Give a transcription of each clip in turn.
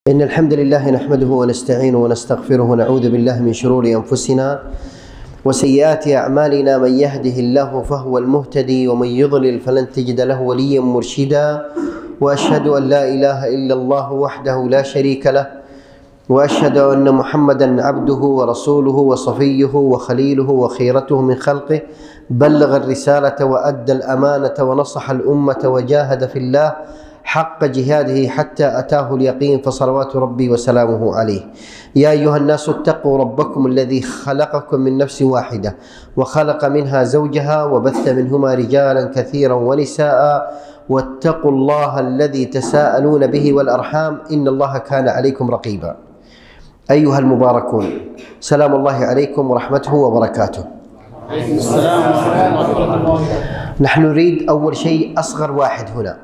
إن الحمد لله نحمده ونستعينه ونستغفره ونعوذ بالله من شرور أنفسنا وسيئات أعمالنا. من يهده الله فهو المهتدي ومن يضلل فلن تجد له وليا مرشدا. وأشهد أن لا إله إلا الله وحده لا شريك له، وأشهد أن محمدا عبده ورسوله وصفيه وخليله وخيرته من خلقه، بلغ الرسالة وأدى الأمانة ونصح الأمة وجاهد في الله حق جهاده حتى أتاه اليقين، فصلوات ربي وسلامه عليه. يا أيها الناس اتقوا ربكم الذي خلقكم من نفس واحدة وخلق منها زوجها وبث منهما رجالا كثيرا ونساء، واتقوا الله الذي تساءلون به والأرحام إن الله كان عليكم رقيبا. أيها المباركون، سلام الله عليكم ورحمته وبركاته. السلام ورحمة الله. نحن نريد أول شيء أصغر واحد هنا.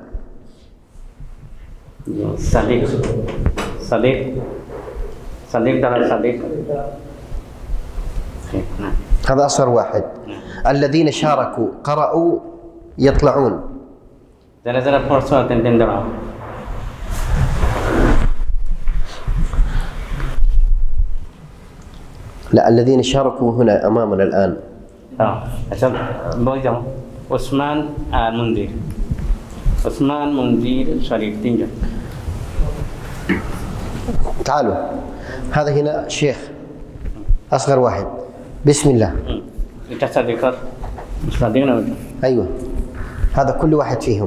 صديق دار صديق. هذا أصغر واحد. الذين شاركوا قرأوا يطلعون. لا، الذين شاركوا هنا أمامنا الآن. عثمان منذر شريف تنجا. تعالوا، هذا هنا شيخ أصغر واحد. بسم الله. أيوة، هذا كل واحد فيهم.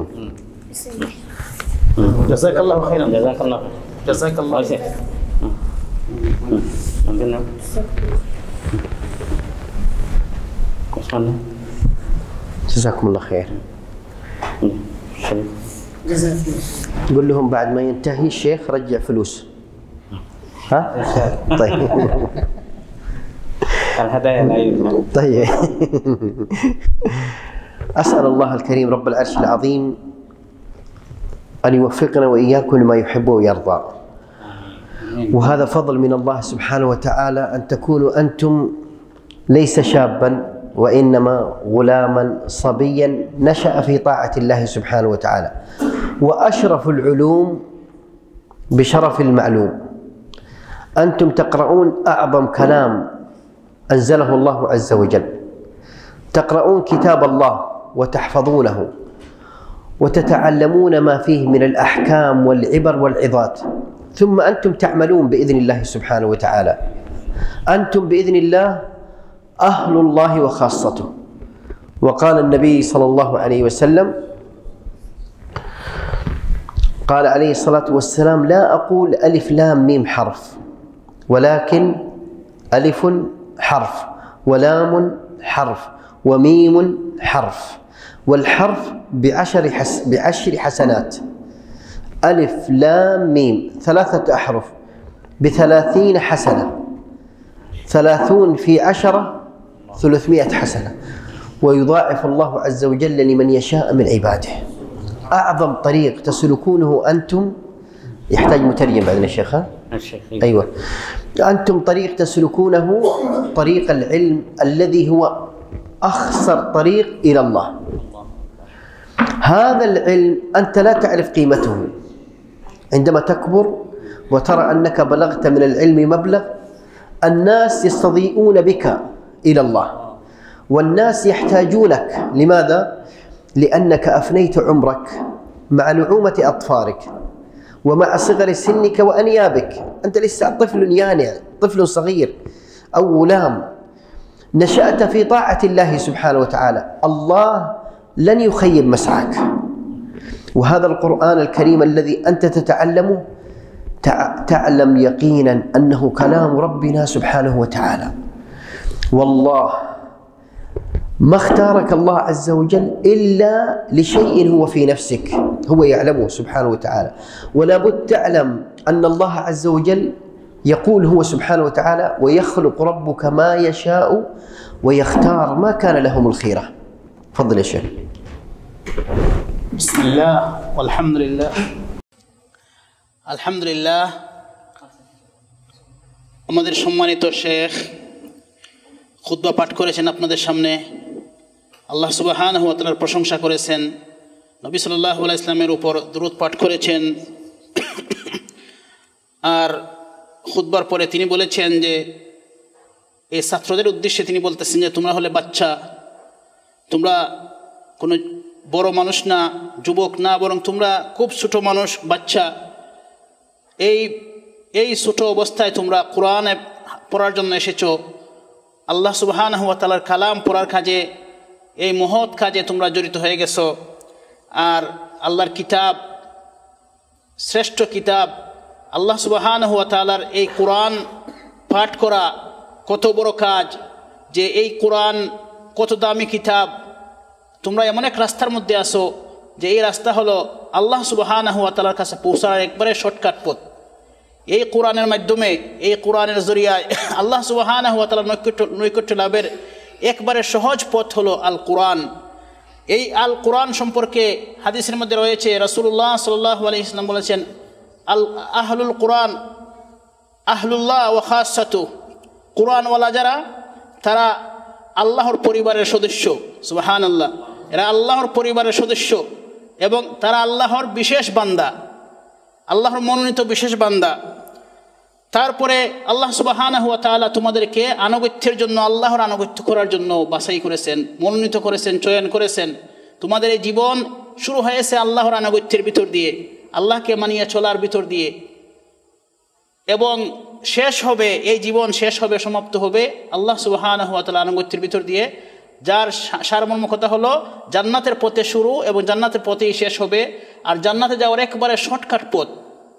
جزاك الله خيرا. جزاك الله خير. جزاكم الله خير. قل لهم بعد ما ينتهي الشيخ رجع فلوس. ها؟ طيب. الهدايا لا يوجد. طيب. أسأل الله الكريم رب العرش العظيم أن يوفقنا وإياكم لما يحب ويرضى. وهذا فضل من الله سبحانه وتعالى أن تكونوا أنتم ليس شابا وإنما غلاما صبيا نشأ في طاعة الله سبحانه وتعالى. وأشرف العلوم بشرف المعلوم. أنتم تقرؤون أعظم كلام أنزله الله عز وجل، تقرؤون كتاب الله وتحفظونه وتتعلمون ما فيه من الأحكام والعبر والعظات، ثم أنتم تعملون بإذن الله سبحانه وتعالى. أنتم بإذن الله أهل الله وخاصته. وقال النبي صلى الله عليه وسلم، قال عليه الصلاة والسلام: لا أقول ألف لام ميم حرف، ولكن ألف حرف ولام حرف وميم حرف، والحرف بعشر حسنات. ألف لام ميم 3 أحرف ب30 حسنة، 30 في 10 300 حسنة، ويضاعف الله عز وجل لمن يشاء من عباده. أعظم طريق تسلكونه أنتم، يحتاج مترجم بعدين الشيخ. أيوة، أنتم طريق تسلكونه طريق العلم الذي هو أخسر طريق إلى الله. هذا العلم أنت لا تعرف قيمته عندما تكبر وترى أنك بلغت من العلم مبلغ. الناس يستضيئون بك إلى الله، والناس يحتاجونك. لماذا؟ لأنك أفنيت عمرك مع نعومة أطفالك ومع صغر سنك وأنيابك. أنت لسه طفل يانع، طفل صغير أو غلام، نشأت في طاعة الله سبحانه وتعالى. الله لن يخيب مسعاك. وهذا القرآن الكريم الذي أنت تتعلمه تعلم يقينا أنه كلام ربنا سبحانه وتعالى. والله ما اختارك الله عز وجل إلا لشيء هو في نفسك، هو يعلمه سبحانه وتعالى. ولا بد تعلم أن الله عز وجل يقول هو سبحانه وتعالى: ويخلق ربك ما يشاء ويختار ما كان لهم الخيرة. تفضل يا شيخ. بسم الله والحمد لله. আলহামদুলিল্লাহ, আমাদের সম্মানিত শেখ খুতবা পাঠ করেছেন আপনাদের সামনে। আল্লাহ সুবহানাহু ওয়া তাআলার প্রশংসা করেছেন, নবী সাল্লাল্লাহু আলাইহি ওয়াসাল্লামের উপর দরুদ পাঠ করেছেন। আর খুতবার পরে তিনি বলেছেন যে এই ছাত্রদের উদ্দেশ্যে তিনি বলতেছেন যে তোমরা হলে বাচ্চা, তোমরা কোনো বড় মানুষ না, যুবক না, বরং তোমরা খুব ছোট মানুষ, বাচ্চা। এই ছোট অবস্থায় তোমরা কোরআনে পড়ার জন্য এসেছো, আল্লাহ সুবহানাহু ওয়া তাআলার কালাম পড়ার কাজে, এই মহৎ কাজে তোমরা জড়িত হয়ে গেছো। আর আল্লাহর কিতাব, শ্রেষ্ঠ কিতাব আল্লাহ সুবহানাহু ওয়া তাআলার এই কোরআন পাঠ করা কত বড় কাজ, যে এই কোরআন কত দামি কিতাব। তোমরা এমন এক রাস্তার মধ্যে আসো যে এই রাস্তা হলো আল্লাহ সুবহানাহু ওয়া তাআলার কাছে পৌঁছার একবারে শর্টকাট পথ। এই কোরআনের মাধ্যমে, এই কোরআনের জরিয়ায় আল্লাহ সুবহানাহু ওয়া তাআলার নৈকট্য লাভের একবারে সহজ পথ হলো আল কোরআন। এই আল কোরআন সম্পর্কে হাদিসের মধ্যে রয়েছে, রাসূলুল্লাহ সাল্লাল্লাহু আলাইহি ওয়াসাল্লাম বলেছেন, আহলুল কোরআন আহলুল্লাহ ওয়া খাসাতু, কোরআনওয়ালা যারা তারা আল্লাহর পরিবারের সদস্য। সুবহানাল্লাহ, এরা আল্লাহর পরিবারের সদস্য এবং তারা আল্লাহর বিশেষ বান্দা, আল্লাহর মনোনীত বিশেষ বান্দা। তারপরে আল্লাহ সুবহানাহু ওয়া তাআলা তোমাদেরকে আনুগত্যের জন্য, আল্লাহর আনুগত্য করার জন্য বাছাই করেছেন, মনোনীত করেছেন, চয়ন করেছেন। তোমাদের এই জীবন শুরু হয়েছে আল্লাহর আনুগত্যের ভিতর দিয়ে, আল্লাহকে মানিয়ে চলার ভিতর দিয়ে, এবং শেষ হবে, এই জীবন শেষ হবে, সমাপ্ত হবে আল্লাহ সুবহানাহু ওয়া তাআলা আনুগত্যের ভিতর দিয়ে, যার সারমর্ম কথা হলো জান্নাতের পথে শুরু এবং জান্নাতের পথেই শেষ হবে, আর জান্নাতে যাওয়ার একবারে শর্টকাট পথ।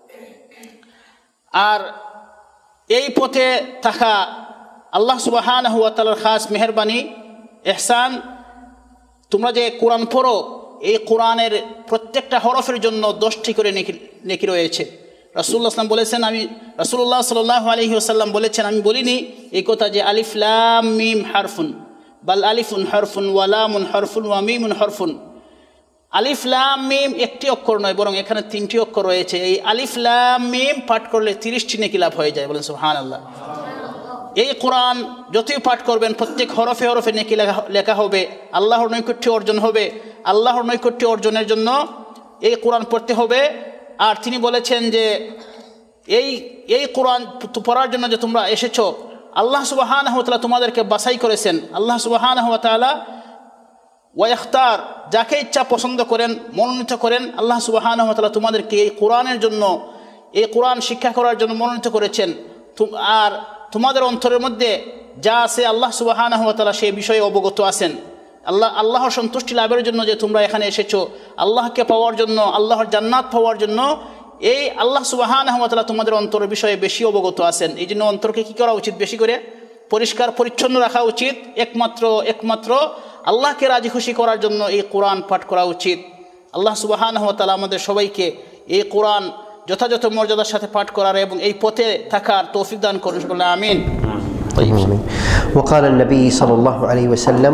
আর এই পথে থাকা আল্লাহ সুবহানাহু ওয়া তাআলার খাস মেহেরবানি, ইহসান। তোমরা যে কোরআন পড়ো, এই কোরআনের প্রত্যেকটা হরফের জন্য 10টি করে নেকি রয়েছে। রাসূলুল্লাহ সাল্লাল্লাহু বলেছেন, রাসূলুল্লাহ সাল্লাল্লাহু আলাইহি ওয়াসাল্লাম বলেছেন, আমি বলিনি এই কথা যে আলিফ লাম মিম হারফুন, বাল আলিফুন হারফুন ওয়া লামুন হারফুন ওয়া মিমুন হারফুন। আলিফ লাম মিম একটি অক্ষর নয়, বরং এখানে 3টি অক্ষর রয়েছে। এই আলিফ লাম মিম পাঠ করলে 30টি নেকি লাভ হয়ে যায়। বলেন সুবহানাল্লাহ। এই কোরআন যতই পাঠ করবেন প্রত্যেক হরফে হরফে নেকি লেখা হবে, আল্লাহর নৈকট্য অর্জন হবে। আল্লাহর নৈকট্য অর্জনের জন্য এই কোরআন পড়তে হবে। আর তিনি বলেছেন যে এই কোরআন পড়ার জন্য যে তোমরা এসেছো, আল্লাহ সুবহানাহু ওয়া তাআলা তোমাদেরকে বাছাই করেছেন। আল্লাহ সুবহানাহু ওয়া তাআলা ওয়াইখতার, যাকে ইচ্ছা পছন্দ করেন, মনোনীত করেন। আল্লাহ সুবহানাহু ওয়া তাআলা তোমাদেরকে এই কোরআনের জন্য, এই কোরআন শিক্ষা করার জন্য মনোনীত করেছেন। আর তোমাদের অন্তরের মধ্যে যা আছে আল্লাহ সুবহানাহু ওয়া তাআলা সেই বিষয়ে অবগত আছেন। আল্লাহর সন্তুষ্টি লাভের জন্য যে তোমরা এখানে এসেছো, আল্লাহকে পাওয়ার জন্য, আল্লাহর জান্নাত পাওয়ার জন্য, এই আল্লাহ সুবহানাহু ওয়া তাআলা তোমাদের অন্তরের বিষয়ে বেশি অবগত আছেন। এই জন্য অন্তরকে কী করা উচিত? বেশি করে পরিষ্কার পরিচ্ছন্ন রাখা উচিত। একমাত্র আল্লাহকে রাজি খুশি করার জন্য এই কোরআন পাঠ করা উচিত। আল্লাহ সুবহানাহু ওয়া তাআলা আমাদের সবাইকে এই কোরআন যথাযথ মর্যাদার সাথে পাঠ করার এবং এই পথে থাকার তৌফিক দান করুন। আমিন। وقال النبي صلى الله عليه وسلم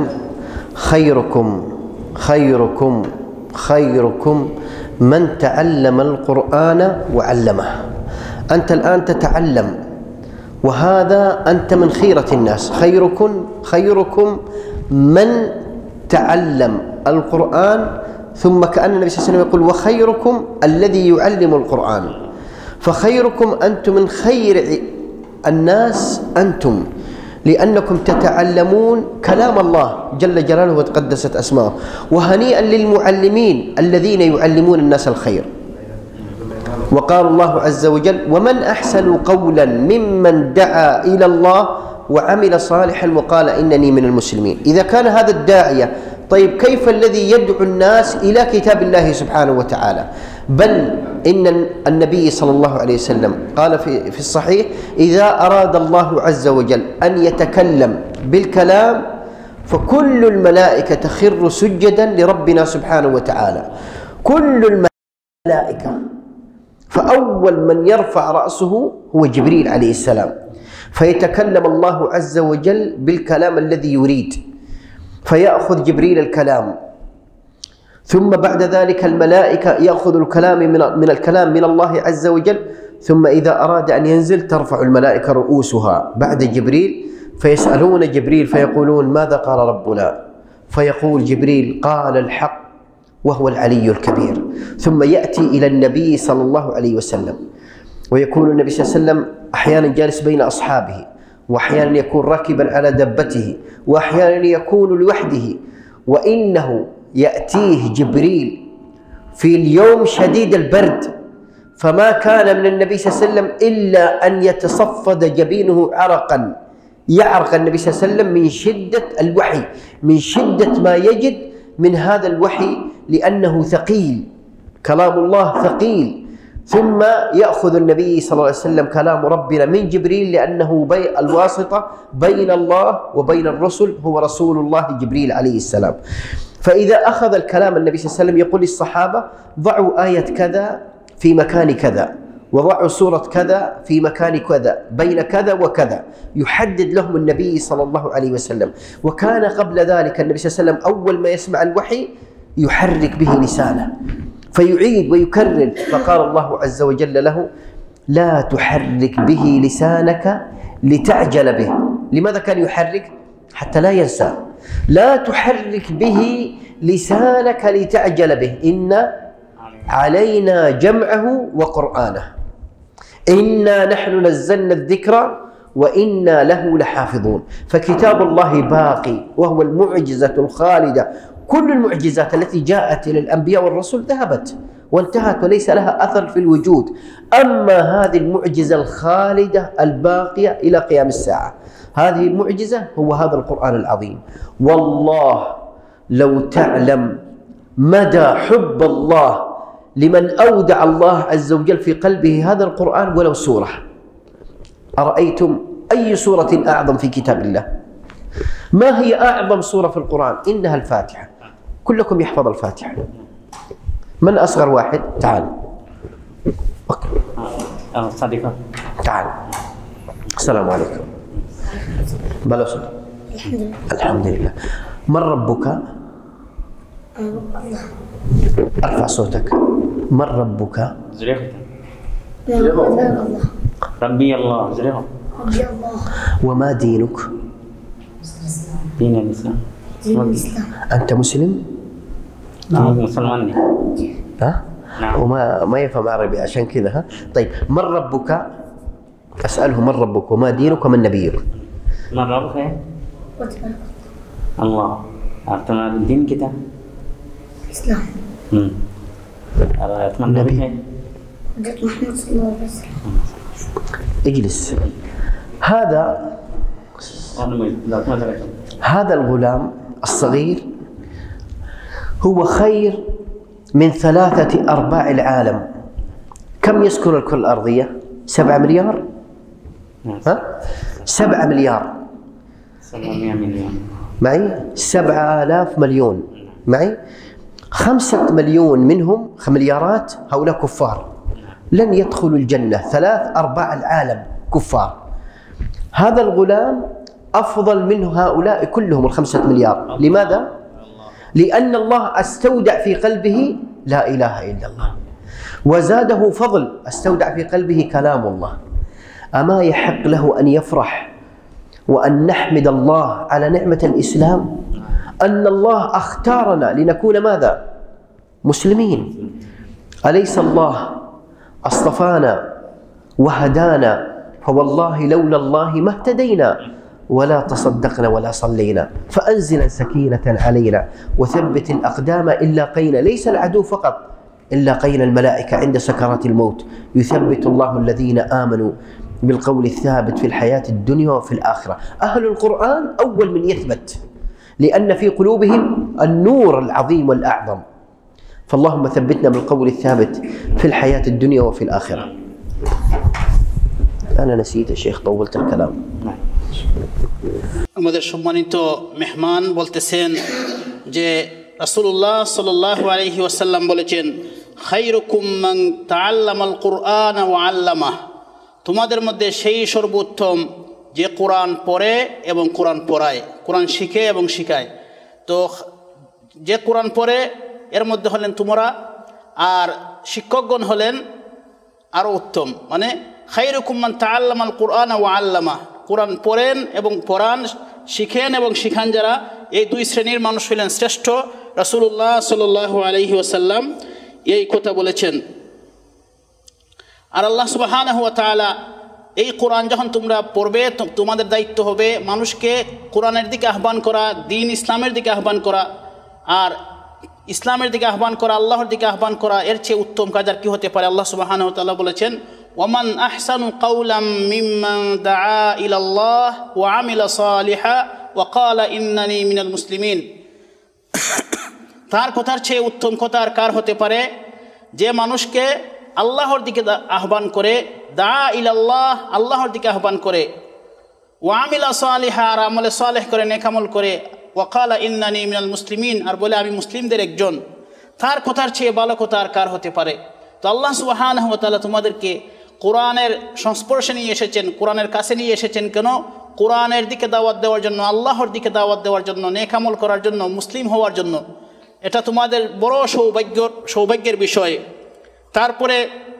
خيركم من تعلم القرآن وعلمه. أنت الآن تتعلم، وهذا أنت من خيرة الناس. خيركم من تعلم القرآن، ثم كأن النبي صلى الله عليه وسلم يقول وخيركم الذي يعلم القرآن. فخيركم أنتم من خير الناس أنتم، لأنكم تتعلمون كلام الله جل جلاله وتقدست أسماؤه. وهنيئا للمعلمين الذين يعلمون الناس الخير. وقال الله عز وجل ومن أحسن قولا ممن دعا إلى الله وعمل صالحا وقال إنني من المسلمين. إذا كان هذا الداعية، طيب كيف الذي يدعو الناس إلى كتاب الله سبحانه وتعالى؟ بل إن النبي صلى الله عليه وسلم قال في الصحيح إذا أراد الله عز وجل أن يتكلم بالكلام فكل الملائكة تخر سجدا لربنا سبحانه وتعالى، كل الملائكة. فأول من يرفع رأسه هو جبريل عليه السلام، فيتكلم الله عز وجل بالكلام الذي يريد، فيأخذ جبريل الكلام، ثم بعد ذلك الملائكة يأخذ الكلام من الكلام من الله عز وجل، ثم إذا أراد أن ينزل ترفع الملائكة رؤوسها بعد جبريل، فيسألون جبريل فيقولون ماذا قال ربنا؟ فيقول جبريل قال الحق وهو العلي الكبير. ثم يأتي إلى النبي صلى الله عليه وسلم ويكون النبي صلى الله عليه وسلم أحيانا جالس بين أصحابه، وأحيانا يكون راكبا على دبته، وأحيانا يكون لوحده، وإنه يأتيه جبريل في اليوم شديد البرد، فما كان من النبي صلى الله عليه وسلم إلا أن يتصفد جبينه عرقا، يعرق النبي صلى الله عليه وسلم من شدة الوحي، من شدة ما يجد من هذا الوحي، لأنه ثقيل، كلام الله ثقيل. ثم يأخذ النبي صلى الله عليه وسلم كلام ربنا من جبريل، لأنه الواسطة بين الله وبين الرسل هو رسول الله جبريل عليه السلام. فإذا أخذ الكلام النبي صلى الله عليه وسلم يقول للصحابة: ضعوا آية كذا في مكان كذا، وضعوا سورة كذا في مكان كذا، بين كذا وكذا، يحدد لهم النبي صلى الله عليه وسلم. وكان قبل ذلك النبي صلى الله عليه وسلم أول ما يسمع الوحي يحرك به لسانه فيعيد ويكرر، فقال الله عز وجل له: لا تحرك به لسانك لتعجل به. لماذا كان يحرك؟ حتى لا ينسى. لا تحرك به لسانك لتعجل به، إن علينا جمعه وقرآنه، إنا نحن نزلنا الذكر وإنا له لحافظون. فكتاب الله باقي، وهو المعجزة الخالدة. كل المعجزات التي جاءت إلى الأنبياء والرسل ذهبت وانتهت وليس لها أثر في الوجود، أما هذه المعجزة الخالدة الباقية إلى قيام الساعة، هذه المعجزة هو هذا القرآن العظيم. والله لو تعلم مدى حب الله لمن أودع الله عز وجل في قلبه هذا القرآن ولو سورة. أرأيتم أي سورة أعظم في كتاب الله؟ ما هي أعظم سورة في القرآن؟ إنها الفاتحة. كلكم يحفظ الفاتحة. من أصغر واحد؟ تعال. صديقة. تعال. السلام عليكم. بلو صدق. الحمد لله. من ربك؟ ارفع صوتك. من ربك؟ زريخة. ربي الله. زريخة. وما دينك؟ دين الإسلام. أنت مسلم؟ نعم مسلمان. ها؟ نعم. وما يفهم عربي عشان كذا. ها؟ طيب من ربك؟ أسأله: من ربك وما دينك ومن نبيك؟ من ربك؟ الله. أعطنا الدين kita. Islam. النبي. محمد صلى الله عليه وسلم. اجلس. هذا الغلام الصغير هو خير من 3/4 العالم. كم يسكن الكرة الأرضية؟ 7 مليار؟ ها؟ 7 مليار. 700 مليون. معي؟ 7000 مليون. معي؟ 5 مليون منهم مليارات هؤلاء كفار، لن يدخلوا الجنة. 3/4 العالم كفار. هذا الغلام أفضل من هؤلاء كلهم 5 مليار. لماذا؟ لأن الله استودع في قلبه لا إله إلا الله، وزاده فضل، استودع في قلبه كلام الله. أما يحق له أن يفرح وأن نحمد الله على نعمة الإسلام، أن الله اختارنا لنكون ماذا؟ مسلمين. أليس الله اصطفانا وهدانا؟ فوالله لولا الله ما اهتدينا ولا تصدقنا ولا صلينا. فأنزل سكينة علينا وثبت الأقدام إلا قينا. ليس العدو فقط، إلا قينا الملائكة عند سكرات الموت. يثبت الله الذين آمنوا بالقول الثابت في الحياة الدنيا وفي الآخرة. أهل القرآن أول من يثبت، لأن في قلوبهم النور العظيم والأعظم. فاللهم ثبتنا بالقول الثابت في الحياة الدنيا وفي الآخرة. أنا نسيت يا شيخ، طولت الكلام. আমাদের সম্মানিত মেহমান বলতেছেন যে রাসূলুল্লাহ সাল্লাল্লাহু আলাইহি ওয়াসাল্লাম বলেছেন, খায়রুকুম মান তাআল্লামাল কুরআন ওয়া আল্লামাহ, তোমাদের মধ্যে সেই সর্বোত্তম যে কোরআন পড়ে এবং কোরআন পড়ায়, কোরআন শিখে এবং শিখায়। তো যে কোরআন পড়ে এর মধ্যে হলেন তোমরা, আর শিক্ষকগণ হলেন আরও উত্তম। মানে খায়রুকুম মান তাআল্লামাল কুরআন ওয়া আল্লামাহ, কোরআন পড়েন এবং পড়ান, শিখেন এবং শিখান যারা, এই দুই শ্রেণীর মানুষ হলেন শ্রেষ্ঠ। রাসূলুল্লাহ সাল্লাল্লাহু আলাইহি ওয়াসাল্লাম এই কথা বলেছেন। আর আল্লাহ সুবহানাহু ওয়া তাআলা এই কোরআন যখন তোমরা পড়বে তোমাদের দায়িত্ব হবে মানুষকে কোরআনের দিকে আহ্বান করা, দ্বীন ইসলামের দিকে আহ্বান করা। আর ইসলামের দিকে আহ্বান করা, আল্লাহর দিকে আহ্বান করা, এর চেয়ে উত্তম কাজ আর কি হতে পারে? আল্লাহ সুবহানাহু ওয়া তাআলা বলেছেন, ওয়ামান আহসানু কাওলাম মিম্মান দাআ ইলাল্লাহ ওয়া আমিলা সালিহা ওয়া ক্বালা ইন্নানি মিনাল মুসলিমিন। তার কথার চেয়ে উত্তম কথা আর কার হতে পারে? যে মানুষকে আল্লাহর দিকে আহ্বান করে, দা ইলাল্লাহ, আল্লাহর দিকে আহ্বান করে, ওয়া আমিলা সালিহা, আর আমলে সালেহ করে, নেক আমল করে, ওয়া ক্বালা ইন্নানি মিনাল মুসলিমিন, আর বলে আমি মুসলিমদের একজন। তার কথার চেয়ে ভালো কথা আর কার হতে পারে? তো আল্লাহ সুবহানাহু ওয়া তাআলা তোমাদেরকে কোরআনের সংস্পর্শে নিয়ে এসেছেন, কোরআনের কাছে নিয়ে এসেছেন। কেন? কোরআনের দিকে দাওয়াত দেওয়ার জন্য, আল্লাহর দিকে দাওয়াত দেওয়ার জন্য, নেক আমল করার জন্য, মুসলিম হওয়ার জন্য। এটা তোমাদের বড় সৌভাগ্যের বিষয়। তারপরে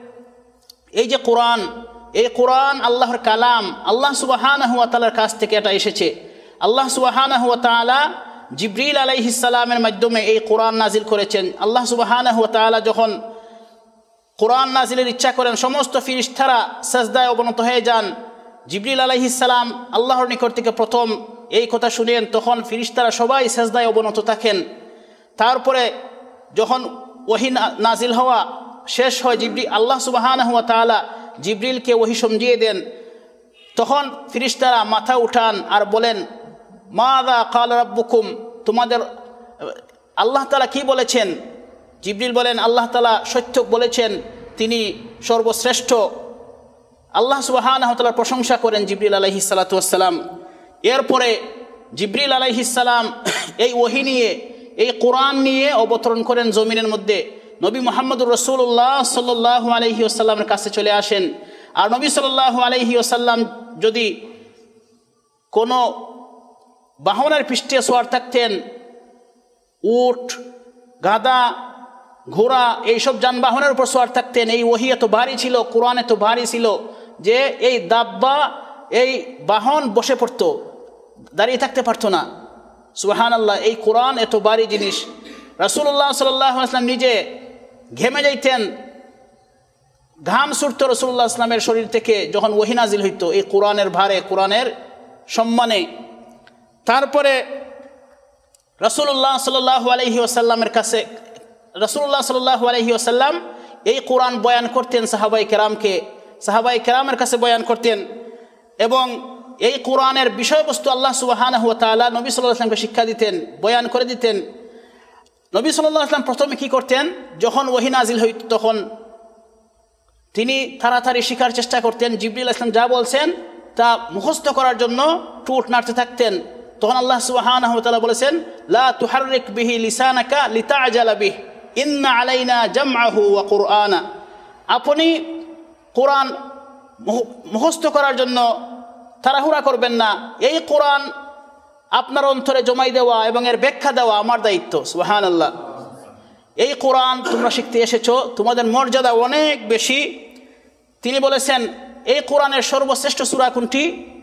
এই যে কোরআন, এই কোরআন আল্লাহর কালাম, আল্লাহ সুবহানাহু ওয়া তাআলার কাছ থেকে এটা এসেছে। আল্লাহ সুবহানাহু ওয়া তাআলা জিবরিল আলাইহিস সালামের মাধ্যমে এই কোরআন নাজিল করেছেন। আল্লাহ সুবহানাহু ওয়া তাআলা যখন কোরআন নাজিলের ইচ্ছা করেন, সমস্ত ফেরেশতারা সাজদায় অবনত হয়ে যান। জিবরিল আলাইহিস সালাম আল্লাহর নিকট থেকে প্রথম এই কথা শুনেন, তখন ফেরেশতারা সবাই সাজদায় অবনত থাকেন। তারপরে যখন ওহী নাজিল হওয়া শেষ হয়, আল্লাহ সুবহানাহু ওয়া তাআলা জিবরিলকে ওহী সমঝিয়ে দেন। তখন ফেরেশতারা মাথা উঠান আর বলেন, মাযা ক্বালা রাব্বুকুম, তোমাদের আল্লাহ তাআলা কি বলেছেন? জিবরিল বলেন, আল্লাহ তাআলা সত্য বলেছেন, তিনি সর্বশ্রেষ্ঠ। আল্লাহ সুবহানাহু ওয়া তাআলার প্রশংসা করেন জিবরিল আলাইহিস সালাতু ওয়াস সালাম। এরপরে জিবরিল আলাইহিস সালাম এই ওহী নিয়ে, এই কোরআন নিয়ে অবতরণ করেন জমিনের মধ্যে। নবী মুহাম্মদুর রাসূলুল্লাহ সাল্লাল্লাহু আলাইহি ওয়াসাল্লামের কাছে চলে আসেন। আর নবী সাল্লাল্লাহু আলাইহি ওয়াসাল্লাম যদি কোনো বাহনের পৃষ্ঠে সওয়ার থাকতেন, উট, গাধা, ঘোড়া, এইসব যানবাহনের উপর সওয়ার থাকতেন, এই ওহী এত ভারী ছিল, কোরআন এত ভারী ছিল যে এই দাব্বা, এই বাহন বসে পড়তো, দাঁড়িয়ে থাকতে পারতো না। সুবহানাল্লাহ, এই কোরআন এত ভারী জিনিস। রাসূলুল্লাহ সাল্লাল্লাহু আলাইহি ওয়াসাল্লাম নিজে ঘেমে যাইতেন, ঘাম ছুটতো রাসূলুল্লাহ ইসলামের শরীর থেকে যখন ওহী নাজিল হইতো, এই কোরআনের ভারে, কোরআনের সম্মানে। তারপরে রাসূলুল্লাহ সাল্লাল্লাহু আলাইহি ওয়াসাল্লামের কাছে, রাসূলুল্লাহ সাল্লাল্লাহু আলাইহি ওয়াসাল্লাম এই কোরআন বয়ান করতেন সাহাবায়ে কেরামের কাছে বয়ান করতেন। এবং এই কোরআনের বিষয়বস্তু আল্লাহ সুবহানাহু ওয়া তাআলা নবী সাল্লাল্লাহু আলাইহি ওয়াসাল্লামকে শিক্ষা দিতেন, বয়ান করে দিতেন। নবী সাল্লাল্লাহু আলাইহি ওয়াসাল্লাম প্রথমে কি করতেন? যখন ওহী নাজিল হইত তখন তিনি তাড়াতাড়ি শিখার চেষ্টা করতেন। জিবরিল আলাইহিস সালাম যা বলছেন তা মুখস্থ করার জন্য ঠোঁট নাড়তে থাকতেন। তখন আল্লাহ সুবহানাহু ওয়া তাআলা বলেছেন, লা তুহাররিক বিহি লিসানাকা লিতা'জালা বিহি ইন্না আলাইনা জামআহু ওয়া কুরআনা। আপনি কোরআন মুখস্থ করার জন্য তাড়াহুড়া করবেন না। এই কোরআন আপনার অন্তরে জমাই দেওয়া এবং এর ব্যাখ্যা দেওয়া আমার দায়িত্ব। সুবহানাল্লাহ, এই কোরআন তোমরা শিখতে এসেছো, তোমাদের মর্যাদা অনেক বেশি। তিনি বলেছেন, এই কোরআনের সর্বশ্রেষ্ঠ সূরা কোনটি?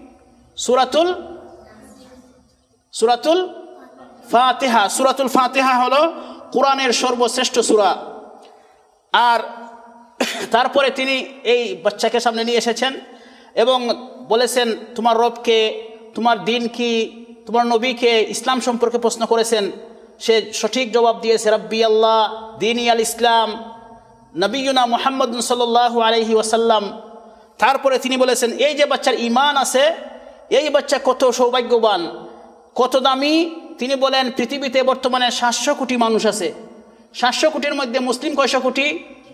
সূরাতুল ফাতিহা। সূরাতুল ফাতিহা হলো কোরআনের সর্বশ্রেষ্ঠ সূরা। আর তারপরে তিনি এই বাচ্চাকে সামনে নিয়ে এসেছেন এবং বলেছেন, তোমার রবকে, তোমার দিন কি, তোমার নবীকে, ইসলাম সম্পর্কে প্রশ্ন করেছেন। সে সঠিক জবাব দিয়েছে, রাব্বি আল্লাহ, দীনি আল ইসলাম, নবিয়ুনা মুহাম্মদ সাল্লাল্লাহু আলাইহি ওয়াসাল্লাম। তারপরে তিনি বলেছেন, এই যে বাচ্চার ঈমান আছে, এই বাচ্চা কত সৌভাগ্যবান, কত দামি। তিনি বলেন, পৃথিবীতে বর্তমানে 700 কোটি মানুষ আছে। 700 কোটির মধ্যে মুসলিম কয়শো কোটি?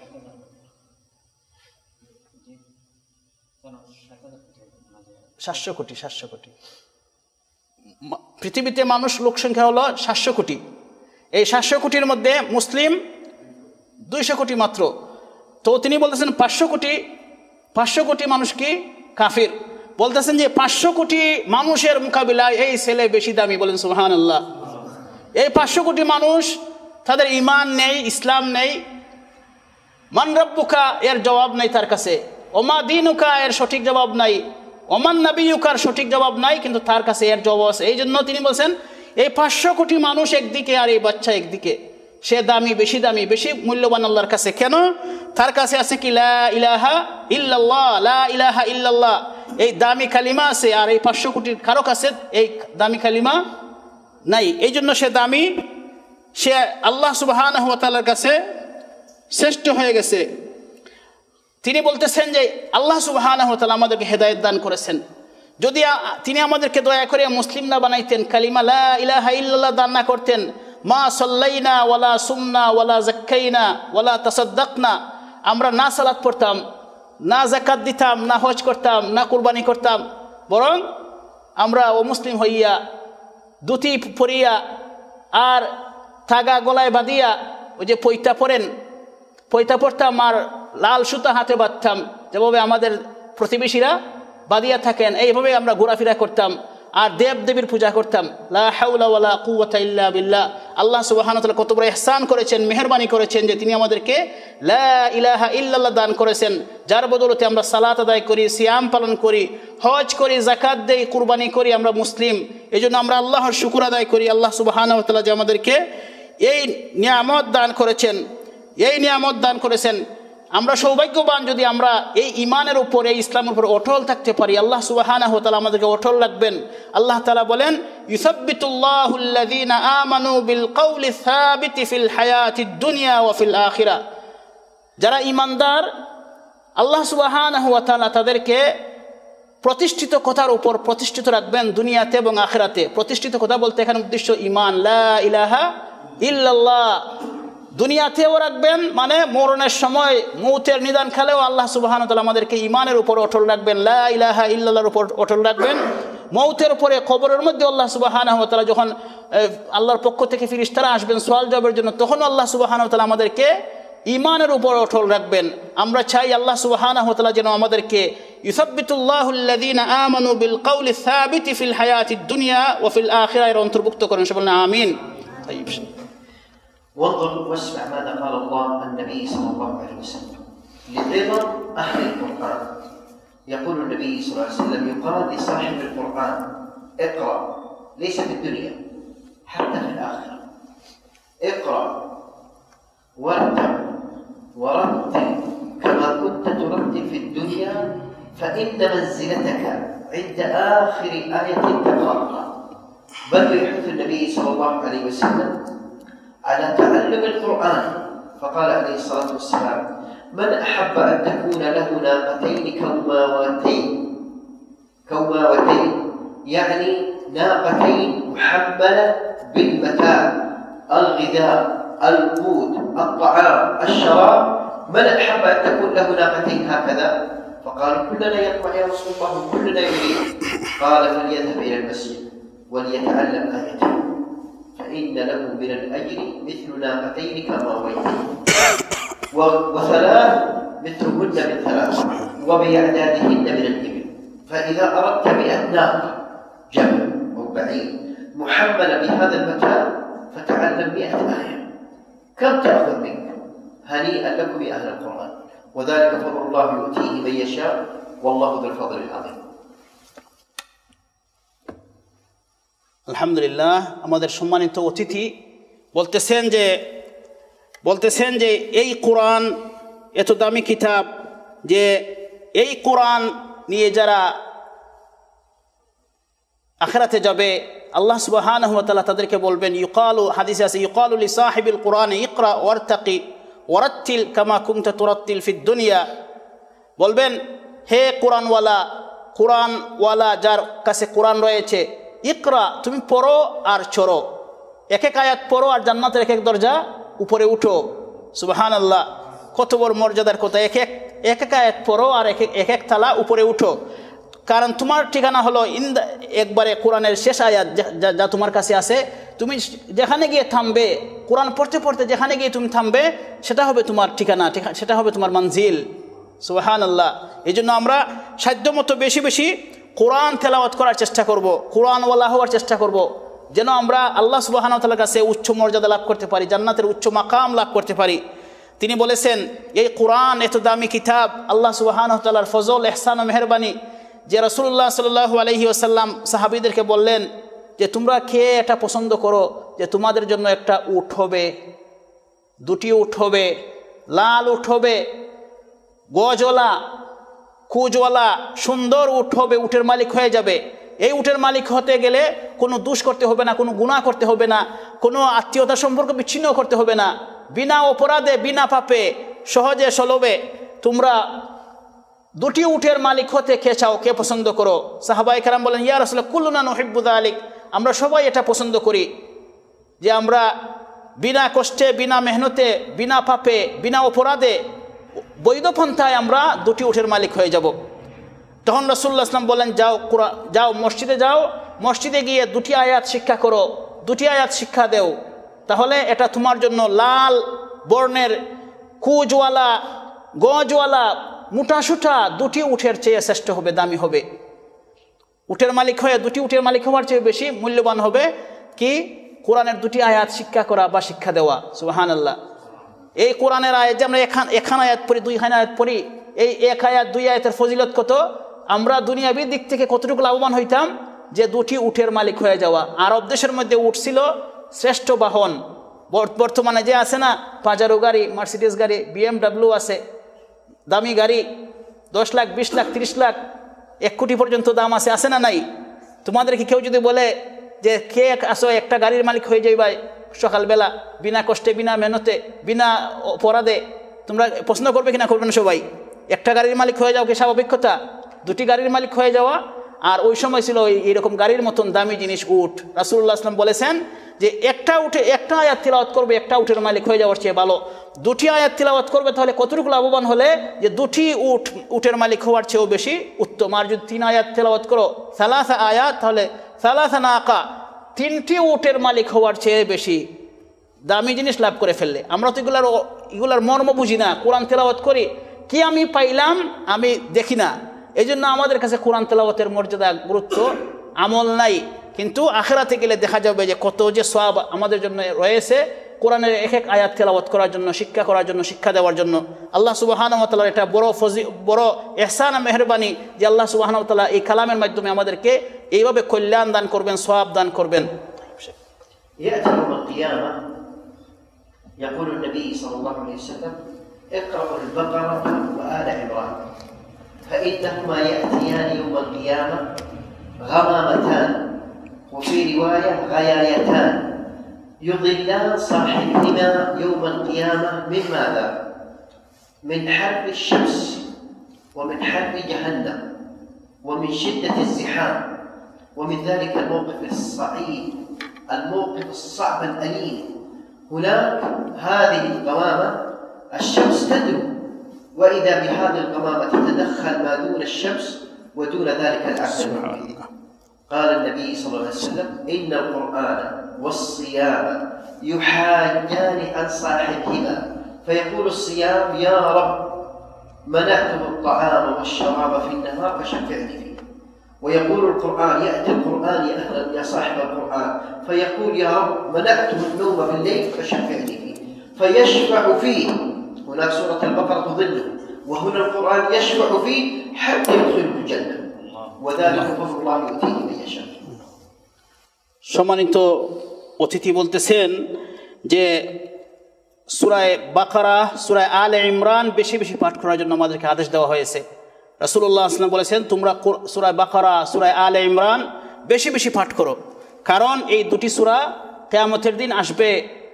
700 কোটি। 700 কোটি পৃথিবীতে মানুষ, লোক সংখ্যা হলো 700 কোটি। এই 700 কোটির মধ্যে মুসলিম 200 কোটি মাত্র। তো তিনি বলতেছেন 500 কোটি মানুষ কি কাফির। বলতেছেন যে 500 কোটি মানুষের মোকাবিলায় এই ছেলে বেশি দামি। বলেন সুবহানাল্লাহ। এই 500 কোটি মানুষ, তাদের ঈমান নেই, ইসলাম নেই। মান রাব্বুকা এর জবাব নাই তার কাছে, ওমা দীনুকা এর সঠিক জবাব নাই, ওমান নবিয়ুকার সঠিক জবাব নাই, কিন্তু তার কাছে এর জবাব আছে। এই জন্য তিনি বলছেন, এই 500 কোটি মানুষ একদিকে আর এই বাচ্চা একদিকে। সে দামি, বেশি মূল্যবান আল্লাহর কাছে। কেন? তার কাছে আছে কি লা ইলাহা ইল্লাল্লাহ, লা ইলাহা ইল্লাল্লাহ, এই দামি কালিমা আছে। আর এই 500 কোটির কারো কাছে এই দামি কালিমা নাই। এই জন্য সে দামি, সে আল্লাহ সুবহানাহু ওয়া তাআলার কাছে শ্রেষ্ঠ হয়ে গেছে। তিনি বলতেছেন যে আল্লাহ সুবহানাহু ওয়া তাআলা আমাদেরকে হেদায়েত দান করেছেন। যদি তিনি আমাদেরকে দয়া করে মুসলিম না বানাইতেন, কালিমা লা ইলাহা ইল্লাল্লাহ দান না করতেন, মা সাল্লাইনা ওয়ালা সুমনা ওয়ালা যাক্কাইনা ওয়ালা তাসাদ্দাকনা, আমরা না সালাত পড়তাম, না যাকাত দিতাম, না হজ করতাম, না কুরবানি করতাম, বরং আমরা অমুসলিম হইয়া ধুতি পরিয়া আর তাগা গলায় বাঁধিয়া ওই যে পৈতা পড়তাম আর লাল সুতা হাতে বাঁধতাম, যেভাবে আমাদের প্রতিবেশীরা বাঁধিয়া থাকেন, এইভাবে আমরা ঘোরাফেরা করতাম আর দেবদেবীর পূজা করতাম। লা হাওলা ওয়ালা কুওয়াতা ইল্লা বিল্লাহ। আল্লাহ সুবহানাহু ওয়া তাআলা কত বড় ইহসান করেছেন, মেহেরবানি করেছেন যে তিনি আমাদেরকে লা ইলাহা ইল্লাল্লাহ দান করেছেন, যার বদৌলতে আমরা সালাত আদায় করি, সিয়াম পালন করি, হজ করি, যাকাত দেই, কুরবানি করি, আমরা মুসলিম। এই জন্য আমরা আল্লাহর শুকর আদায় করি আল্লাহ সুবহানাহু ওয়া তাআলা যে আমাদেরকে এই নিয়ামত দান করেছেন। আমরা সৌভাগ্যবান যদি আমরা এই ঈমানের উপর, এই ইসলামের উপর অটল থাকতে পারি। আল্লাহ সুবহানাহু ওয়া তাআলা আমাদেরকে অটল রাখবেন। আল্লাহ তাআলা বলেন, ইউসাব্বিতুল্লাহুল্লাযীনা আমানু বিল কওলি সাবিতি ফিল হায়াতিদ দুনিয়া ওয়া ফিল আখিরাহ। যারা ঈমানদার, আল্লাহ সুবহানাহু ওয়া তাআলা তাদেরকে প্রতিষ্ঠিত কথার উপর প্রতিষ্ঠিত রাখবেন দুনিয়াতে এবং আখিরাতে। প্রতিষ্ঠিত কথা বলতে এখানে উদ্দেশ্য ঈমান, লা ইলাহা ইল্লাল্লাহ। দুনিয়াতেও রাখবেন, মানে মরণের সময় মৌতের নিদান খেলেও আল্লাহ সুবহানাহু ওয়া তাআলা আমাদেরকে ঈমানের উপর অটল রাখবেন, লা ইলাহা ইল্লাল্লাহর উপর অটল রাখবেন। মৌতের উপরে, কবরের মধ্যে আল্লাহ সুবহানাহু ওয়া তাআলা যখন আল্লাহর পক্ষ থেকে ফেরেশতারা আসবেন সওয়াল জবাবের জন্য, তখন আল্লাহ সুবহানাহু ওয়া তাআলা আমাদেরকে ঈমানের উপর অটল রাখবেন। আমরা চাই আল্লাহ সুবহানাহু ওয়া তাআলা যেন আমাদেরকে ইউসাব্বিতুল্লাহুল্লাযীনা আমানু বিল কওলি সাবিতি ফিল হায়াতিদ দুনিয়া ওয়া ফিল আখিরাহ এর অন্তর্ভুক্ত করেন। সবাই বলেন আমিন। وانظر واسمع ماذا قال الله عن النبي صلى الله عليه وسلم لرضا أهل القرآن. يقول النبي صلى الله عليه وسلم يقال لصاحب القرآن اقرأ، ليس في الدنيا حتى في الآخرة، اقرأ وارتب ورتل كما كنت ترتل في الدنيا فإن منزلتك عند آخر آية تقرأها. بل يحث النبي صلى الله عليه وسلم على تعلم القرآن، فقال عليه الصلاة والسلام: من أحب أن تكون له ناقتين كوماوتين، يعني ناقتين محملة بالمتاع، الغذاء، القوت، الطعام، الشراب، من أحب أن تكون له ناقتين هكذا؟ فقال: كلنا يطمع يا رسول الله، كلنا يريد. قال: فليذهب إلى المسجد وليتعلم آيتين، فإن له من الأجر مثل ناقتين كماوتين، وثلاث مثلهن من ثلاث، وبأعدادهن من الإبل. فإذا أردت 100 ناقة جمل أو بعير محملة بهذا المكان فتعلم 100 آية، كم تأخذ منك؟ هنيئا لكم يا أهل القرآن، وذلك فضل الله يؤتيه من يشاء، والله ذو الفضل العظيم. আলহামদুলিল্লাহ। আমাদের সম্মানিত অতিথি বলতেছেন যে এই কোরআন এত দামি কিতাব, যে এই কোরআন নিয়ে যারা আখিরাতে যাবে আল্লাহ সুবহানাহু ওয়া তাআলা তাদেরকে বলবেন, ইউকালু, হাদিসে আছে, ইউকালু লি সাহিবিল কোরআন ইকরা ওয়ারতাকি ওয়ারাত্তিল কামা কুনতা তুরাত্তিল ফিদ দুনিয়া। বলবেন, হে কোরআনওয়ালা যার কাছে কোরআন রয়েছে, ইকরা, তুমি পড়ো আর চড়ো, এক এক আয়াত পড়ো আর জান্নাতের এক এক দরজা উপরে উঠো। সুবহানাল্লাহ, কত বড় মর্যাদার কথা। এক এক আয়াত পড়ো আর এক এক তালা উপরে উঠো, কারণ তোমার ঠিকানা হলো একবারে কোরআনের শেষ আয়াত যা তোমার কাছে আছে। তুমি যেখানে গিয়ে থামবে, কোরআন পড়তে পড়তে যেখানে গিয়ে তুমি থামবে, সেটা হবে তোমার ঠিকানা, সেটা হবে তোমার মঞ্জিল। সুবহানাল্লাহ। এই জন্য আমরা সাধ্যমতো বেশি বেশি কোরআন তেলাওয়াত করার চেষ্টা করব, কোরআনওয়ালা হওয়ার চেষ্টা করব, যেন আমরা আল্লাহ সুবহানাহু ওয়া তাআলার কাছে উচ্চ মর্যাদা লাভ করতে পারি, জান্নাতের উচ্চ মাকাম লাভ করতে পারি। তিনি বলেছেন, এই কোরআন এত দামি কিতাব, আল্লাহ সুবহানাহু ওয়া তাআলার ফজল, ইহসান ও মেহেরবানি, যে রাসূলুল্লাহ সাল্লাল্লাহু আলাইহি ওয়াসাল্লাম সাহাবীদেরকে বললেন যে তোমরা কে এটা পছন্দ করো যে তোমাদের জন্য একটা উট হবে, দুটি উট হবে, লাল উট হবে, গজওয়ালা কুজওয়ালা সুন্দর উট হবে, উটের মালিক হয়ে যাবে। এই উটের মালিক হতে গেলে কোনো দোষ করতে হবে না, কোনো গুনাহ করতে হবে না, কোনো আত্মীয়তা সম্পর্ক বিচ্ছিন্ন করতে হবে না, বিনা অপরাধে বিনা পাপে সহজে সলভে তোমরা দুটি উটের মালিক হতে কে চাও, কে পছন্দ করো? সাহাবায়ে কেরাম বলেন, ইয়া রাসূলুল্লাহ কুল্লুনা নুহিব্বু যালিক, আমরা সবাই এটা পছন্দ করি যে আমরা বিনা কষ্টে বিনা মেহনতে বিনা পাপে বিনা অপরাধে বৈধ পন্থায় আমরা দুটি উটের মালিক হয়ে যাব। তখন রাসূলুল্লাহ সাল্লাল্লাহু আলাইহি ওয়াসাল্লাম বলেন, যাও মসজিদে যাও, মসজিদে গিয়ে দুটি আয়াত শিক্ষা করো, দুটি আয়াত শিক্ষা দেও, তাহলে এটা তোমার জন্য লাল বর্ণের কুজওয়ালা গজওয়ালা মোটাসুটা দুটি উটের চেয়ে শ্রেষ্ঠ হবে, দামি হবে। উটের মালিক হয়ে দুটি উটের মালিক হওয়ার চেয়ে বেশি মূল্যবান হবে কি কোরআনের দুটি আয়াত শিক্ষা করা বা শিক্ষা দেওয়া। সুবহানাল্লাহ। এই কোরআনের আয়াত যে আমরা এখান আয়াত পড়ি, দুইখান আয়াত পড়ি, এই এক আয়াত দুই আয়াতের ফজিলত কত, আমরা দুনিয়াবী দিক থেকে কতটুকু লাভবান হইতাম যে দুটি উটের মালিক হয়ে যাওয়া। আরব দেশের মধ্যে উট ছিল শ্রেষ্ঠ বাহন। বর্তমানে যে আছে না পাজারো গাড়ি, মার্সিডিজ গাড়ি, BMW আছে, দামি গাড়ি 10 লাখ 20 লাখ 30 লাখ 1 কোটি পর্যন্ত দাম আছে না নাই? তোমাদেরকে কেউ যদি বলে যে কে আসো একটা গাড়ির মালিক হয়ে যাইবাই সকালবেলা বিনা কষ্টে বিনা মেহনতে বিনা অপরাধে, তোমরা পছন্দ করবে কিনা? করবে না সবাই? একটা গাড়ির মালিক হয়ে যাও কি স্বাভাবিক কথা? দুটি গাড়ির মালিক হয়ে যাওয়া। আর ওই সময় ছিল এইরকম গাড়ির মতন দামি জিনিস উট। রাসূলুল্লাহ সাল্লাল্লাহু আলাইহি ওয়াসাল্লাম বলেছেন যে একটা উঠে একটা আয়াত তিলাওয়াত করবে, একটা উটের মালিক হয়ে যাওয়ার চেয়ে ভালো দুটি আয়াত তিলাওয়াত করবে, তাহলে কতটুকু লাভবান হলে যে দুটি উটের মালিক হওয়ার চেয়েও বেশি উত্তম। আর যদি 3 আয়াত তিলাওয়াত করো, সালাসা আয়াত, তাহলে সালাসা নাকা, 3টি উটের মালিক হওয়ার চেয়ে বেশি দামি জিনিস লাভ করে ফেললে। আমরা তো এগুলার মর্ম বুঝি না, কোরআন তেলাওয়াত করি, কি আমি পাইলাম আমি দেখি না। এই জন্য আমাদের কাছে কোরআন তেলাওয়াতের মর্যাদা গুরুত্ব আমল নাই। কিন্তু আখিরাতে গেলে দেখা যাবে যে কত যে সওয়াব আমাদের জন্য রয়েছে কোরআনের এক এক আয়াত তেলাওয়াত করার জন্য, শিক্ষা করার জন্য, শিক্ষা দেওয়ার জন্য। আল্লাহ সুবহানাহু ওয়া তাআলার এটা বড় ইহসান আর মেহেরবানি যে আল্লাহ সুবহানাহু ওয়া তাআলা এই কালামের মাধ্যমে আমাদেরকে এইভাবে কল্যাণ দান করবেন, সওয়াব দান করবেন। يأتي يوم القيامة يقول النبي صلى الله عليه وسلم اقرأوا البقرة وآل عمران فإنهما يأتيان يوم القيامة غمامتان وفي رواية غيايتان يضلان صاحبهما يوم القيامة من ماذا؟ من حر الشمس ومن حر جهنم ومن شدة الزحام ومن ذلك الموقف الصعيب، الموقف الصعب الأليم. هناك هذه الغمامة الشمس تدنو، وإذا بهذه الغمامة تتدخل ما دون الشمس ودون ذلك العبد المؤمن. قال النبي صلى الله عليه وسلم إن القرآن والصيام يحاجان عن صاحبهما فيقول الصيام يا رب منعته الطعام والشراب في النهار فشفعني فيه، ويقول القرآن يأتي القرآن يا صاحب القرآن فيقول يا رب منعته النوم في الليل فشفعني فيه فيشفع فيه. هناك سورة البقرة تظله وهنا القرآن يشفع فيه حتى يدخله الجنة، وذلك فضل الله يؤتيه من يشاء. সম্মানিত অতিথি বলতেছেন যে সূরা বাকারা, সূরা আলে ইমরান বেশি বেশি পাঠ করার জন্য আমাদেরকে আদেশ দেওয়া হয়েছে। রাসূলুল্লাহ সাল্লাল্লাহু আলাইহি ওয়াসাল্লাম বলেছেন তোমরা সূরা বাকারা, সূরা আলে ইমরান বেশি বেশি পাঠ করো, কারণ এই দুটি সূরা কিয়ামতের দিন আসবে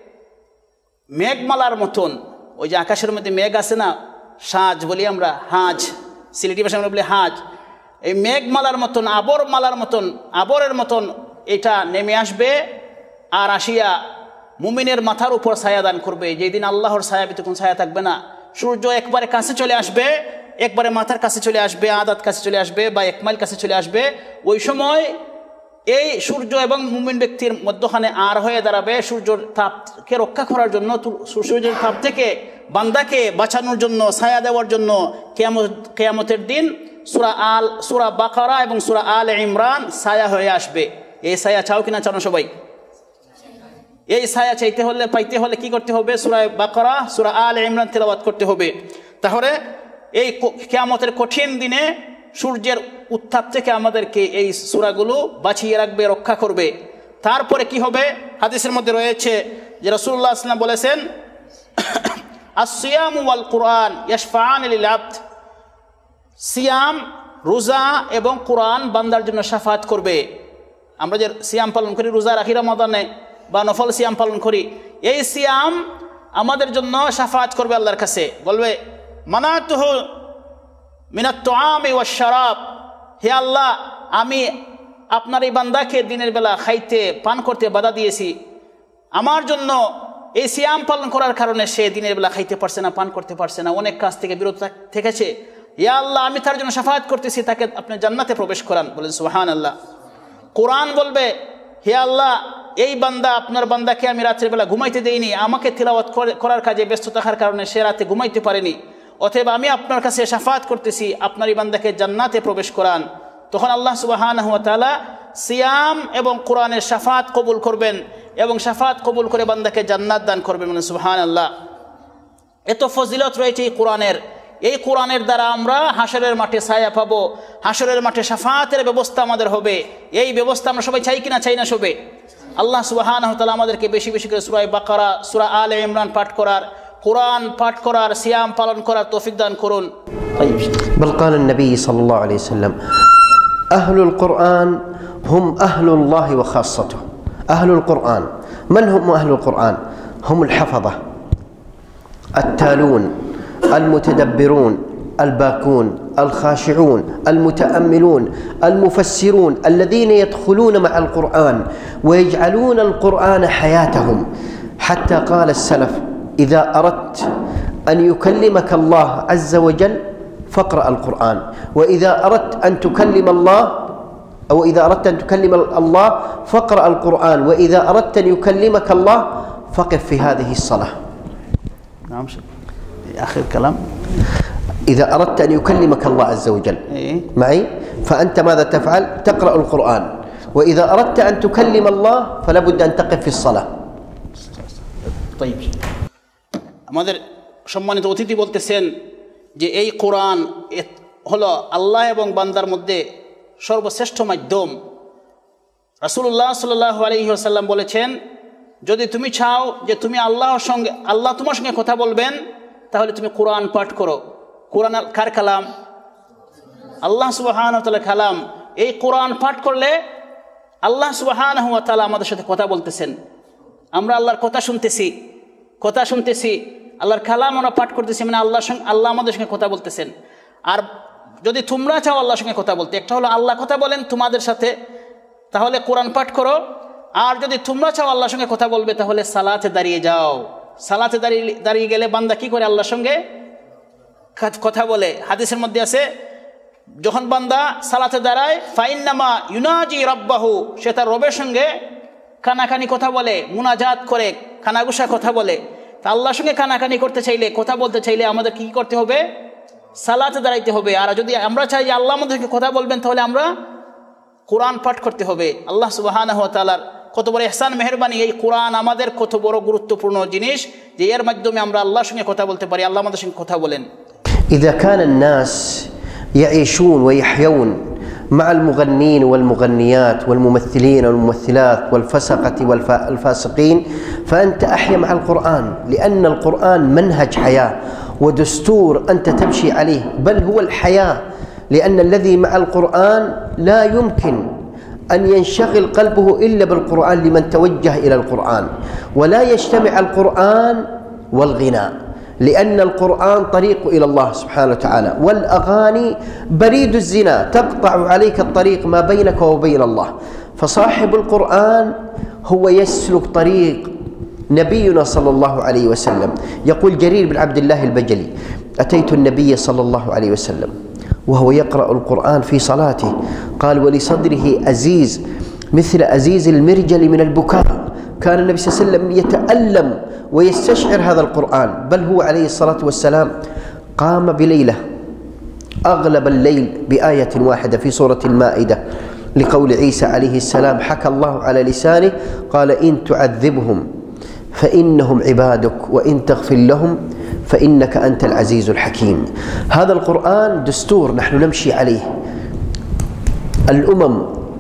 মেঘমালার মতন। ওই যে আকাশের মধ্যে মেঘ আছে না, সাজ বলি আমরা, হাজ, সিলেটি ভাষায় আমরা বলি হাজ, এই মেঘমালার মতন, আবরমালার মতন, আবরের মতন এটা নেমে আসবে আর আসিয়া মুমিনের মাথার উপর ছায়া দান করবে। যেদিন আল্লাহর ছায়া ব্যতীত কোনো ছায়া থাকবে না। সূর্য একবারে কাছে চলে আসবে, একবারে মাথার কাছে চলে আসবে, আদাত কাছে চলে আসবে বা 1 মাইল কাছে চলে আসবে। ওই সময় এই সূর্য এবং মুমিন ব্যক্তির মধ্যখানে আর হয়ে দাঁড়াবে সূর্যের তাপকে রক্ষা করার জন্য, সূর্যের তাপ থেকে বান্দাকে বাঁচানোর জন্য, ছায়া দেওয়ার জন্য কিয়ামতের দিন সূরা বাকারা এবং সূরা আলে ইমরান ছায়া হয়ে আসবে। এই ছায়া চাও কিনা? চাও না সবাই? এই ছায়া চাইতে হলে, পাইতে হলে কি করতে হবে? সূরা বাকারা, সূরা আলে ইমরান তেলাওয়াত করতে হবে। তাহলে এই কিয়ামতের কঠিন দিনে সূর্যের উত্তাপ থেকে আমাদেরকে এই সূরাগুলো বাঁচিয়ে রাখবে, রক্ষা করবে। তারপরে কি হবে? হাদিসের মধ্যে রয়েছে যে রাসূলুল্লাহ সাল্লাল্লাহু আলাইহি ওয়াসাল্লাম বলেছেন আসসিয়ামু ওয়াল কুরআন ইয়াশফাআন লিল আবদ, সিয়াম রোজা এবং কোরআন বান্দার জন্য শাফাত করবে। আমরা যে সিয়াম পালন করি, রোজা রাখি রমাদানে বা নফল সিয়াম পালন করি, এই সিয়াম আমাদের জন্য শাফাত করবে আল্লাহর কাছে। বলবে মানাতুহু মিনাত তুআমি ওয়াশ শারাব, হে আল্লাহ আমি আপনার এই বান্দাকে দিনের বেলা খাইতে পান করতে বাধা দিয়েছি, আমার জন্য এই সিয়াম পালন করার কারণে সে দিনের বেলা খাইতে পারছে না, পান করতে পারছে না, অনেক কাজ থেকে বিরত থেকেছে, ইয়া আল্লাহ আমি তার জন্য শাফাত করতেছি, তাকে আপনি জান্নাতে প্রবেশ করান। বলেন সুবহানাল্লাহ। কোরআন বলবে হে আল্লাহ এই বান্দা আপনার বান্দাকে আমি রাতের বেলা ঘুমাইতে দেইনি, আমাকে তিলাওয়াত করার কাজে ব্যস্ত থাকার কারণে সে রাতে ঘুমাইতে পারেনি, অতএব আমি আপনার কাছে শাফাত করতেছি, আপনার এই বান্দাকে জান্নাতে প্রবেশ করান। তখন আল্লাহ সুবহানাহু ওয়া তাআলা সিয়াম এবং কোরআনের শাফাত কবুল করবেন এবং শাফাত কবুল করে বান্দাকে জান্নাত দান করবেন। মানে সুবহানাল্লাহ। এত ফজিলত রয়েছে এই কোরআনের। এই কোরআনের দ্বারা আমরা হাশরের মাঠে ছায়া পাবো, হাশরের মাঠে শাফাতের ব্যবস্থা আমাদের হবে। এই ব্যবস্থা আমরা সবাই চাই কিনা? চাই না সবে? আল্লাহ সুবহানাহু ওয়া তাআলা আমাদেরকে বেশি বেশি করে সূরা বাকারা, সূরা আলে ইমরান পাঠ করার, কোরআন পাঠ করার, সিয়াম পালন করার তৌফিক দান করুন। بل قال النبي صلى الله عليه وسلم أهل القرآن هم أهل الله وخاصته. أهل القرآن من هم أهل القرآن؟ هم الحفظة التالون المتدبرون الباكون الخاشعون المتأملون المفسرون الذين يدخلون مع القرآن ويجعلون القرآن حياتهم. حتى قال السلف إذا أردت أن يكلمك الله عز وجل فاقرأ القرآن، وإذا أردت أن تكلم الله أو إذا أردت أن تكلم الله فاقرأ القرآن، وإذا أردت أن يكلمك الله فقف في هذه الصلاة. نعم آخر كلام. إذا أردت أن يكلمك الله عز وجل معي فأنت ماذا تفعل؟ تقرأ القرآن، وإذا أردت أن تكلم الله فلا بد أن تقف في الصلاة. طيب আমাদের সম্মানিত অতিথি বলতেছেন যে এই কোরআন হলো আল্লাহ এবং বান্দার মধ্যে সর্বশ্রেষ্ঠ মাধ্যম। রাসূলুল্লাহ সাল্লাল্লাহু আলাইহি ওয়াসাল্লাম বলেছেন যদি তুমি চাও যে তুমি আল্লাহ তোমার সঙ্গে কথা বলবেন তাহলে তুমি কোরআন পাঠ করো। কোরআন কার কালাম? আল্লাহ সুবহানাহু ওয়া তাআলার কালাম। এই কোরআন পাঠ করলে আল্লাহ সুবহানাহু ওয়া তাআলা আমাদের সাথে কথা বলতেছেন। আমরা আল্লাহর কথা শুনতেছি, আল্লাহর কালাম আমরা পাঠ করতেছি, মানে আল্লাহ আমাদের সঙ্গে কথা বলতেছেন। আর যদি তোমরা চাও আল্লাহর সঙ্গে কথা বলতে, একটা হলো আল্লাহ কথা বলেন তোমাদের সাথে, তাহলে কোরআন পাঠ করো। আর যদি তোমরা চাও আল্লাহর সঙ্গে কথা বলবে তাহলে সালাতে দাঁড়িয়ে যাও। সালাতে দাঁড়িয়ে গেলে বান্দা কি করে? আল্লাহর সঙ্গে কথা বলে। হাদিসের মধ্যে আছে যখন বান্দা সালাতে দাঁড়ায় ফাইন্নামা ইউনাজি রাব্বাহু, সে তার রবের সঙ্গে কানাকানি কথা বলে, মুনাজাত করে, কানাঘুষা কথা বলে। তা আল্লাহর সঙ্গে কানাকানি করতে চাইলে, কথা বলতে চাইলে আমাদের কি করতে হবে? সালাতে দাঁড়াইতে হবে। আর যদি আমরা চাই যে আল্লাহ আমাদেরকে কথা বলবেন তাহলে আমরা কোরআন পাঠ করতে হবে। আল্লাহ সুবহানাহু ওয়া তাআলার কত বড় ইহসান, মেহেরবানি। এই কোরআন আমাদের কত বড় গুরুত্বপূর্ণ জিনিস যে এর মাধ্যমে আমরা আল্লাহর সঙ্গে কথা বলতে পারি। আল্লাহ আমাদের সঙ্গে কথা বলেন। إذا كان الناس يعيشون ويحيون مع المغنين والمغنيات والممثلين والممثلات والفسقة والفاسقين فأنت أحيا مع القرآن، لأن القرآن منهج حياة ودستور أنت تمشي عليه، بل هو الحياة، لأن الذي مع القرآن لا يمكن أن ينشغل قلبه إلا بالقرآن لمن توجه إلى القرآن، ولا يجتمع القرآن والغناء، لأن القرآن طريق إلى الله سبحانه وتعالى، والأغاني بريد الزنا تقطع عليك الطريق ما بينك وبين الله. فصاحب القرآن هو يسلك طريق نبينا صلى الله عليه وسلم. يقول جرير بن عبد الله البجلي أتيت النبي صلى الله عليه وسلم وهو يقرأ القرآن في صلاته، قال ولصدره أزيز مثل أزيز المرجل من البكاء. كان النبي صلى الله عليه وسلم يتألم ويستشعر هذا القرآن، بل هو عليه الصلاة والسلام قام بليلة أغلب الليل بآية واحدة في سورة المائدة لقول عيسى عليه السلام حكى الله على لسانه قال إن تعذبهم فإنهم عبادك وإن تغفر لهم فإنك أنت العزيز الحكيم. هذا القرآن دستور نحن نمشي عليه. الأمم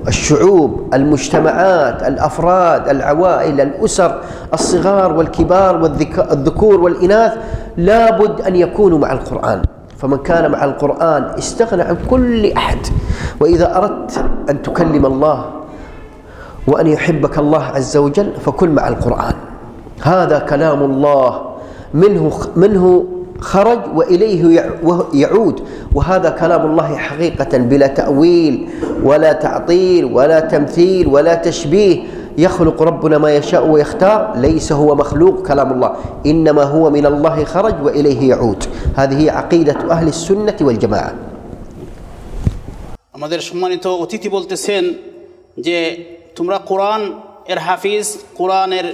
الشعوب، المجتمعات، الأفراد، العوائل، الأسر، الصغار والكبار والذكور والإناث لابد أن يكونوا مع القرآن. فمن كان مع القرآن استغنى عن كل أحد. وإذا أردت أن تكلم الله وأن يحبك الله عز وجل فكن مع القرآن. هذا كلام الله، منه خرج وإليه يعود، وهذا كلام الله حقيقة بلا تأويل ولا تعطيل ولا تمثيل ولا تشبيه. يخلق ربنا ما يشاء ويختار، ليس هو مخلوق كلام الله، إنما هو من الله خرج وإليه يعود. هذه هي عقيدة أهل السنة والجماعة. আমাদের সম্মানিত অতিথি বলতেছেন যে তোমরা কোরআন এর হাফিজ, কোরআনের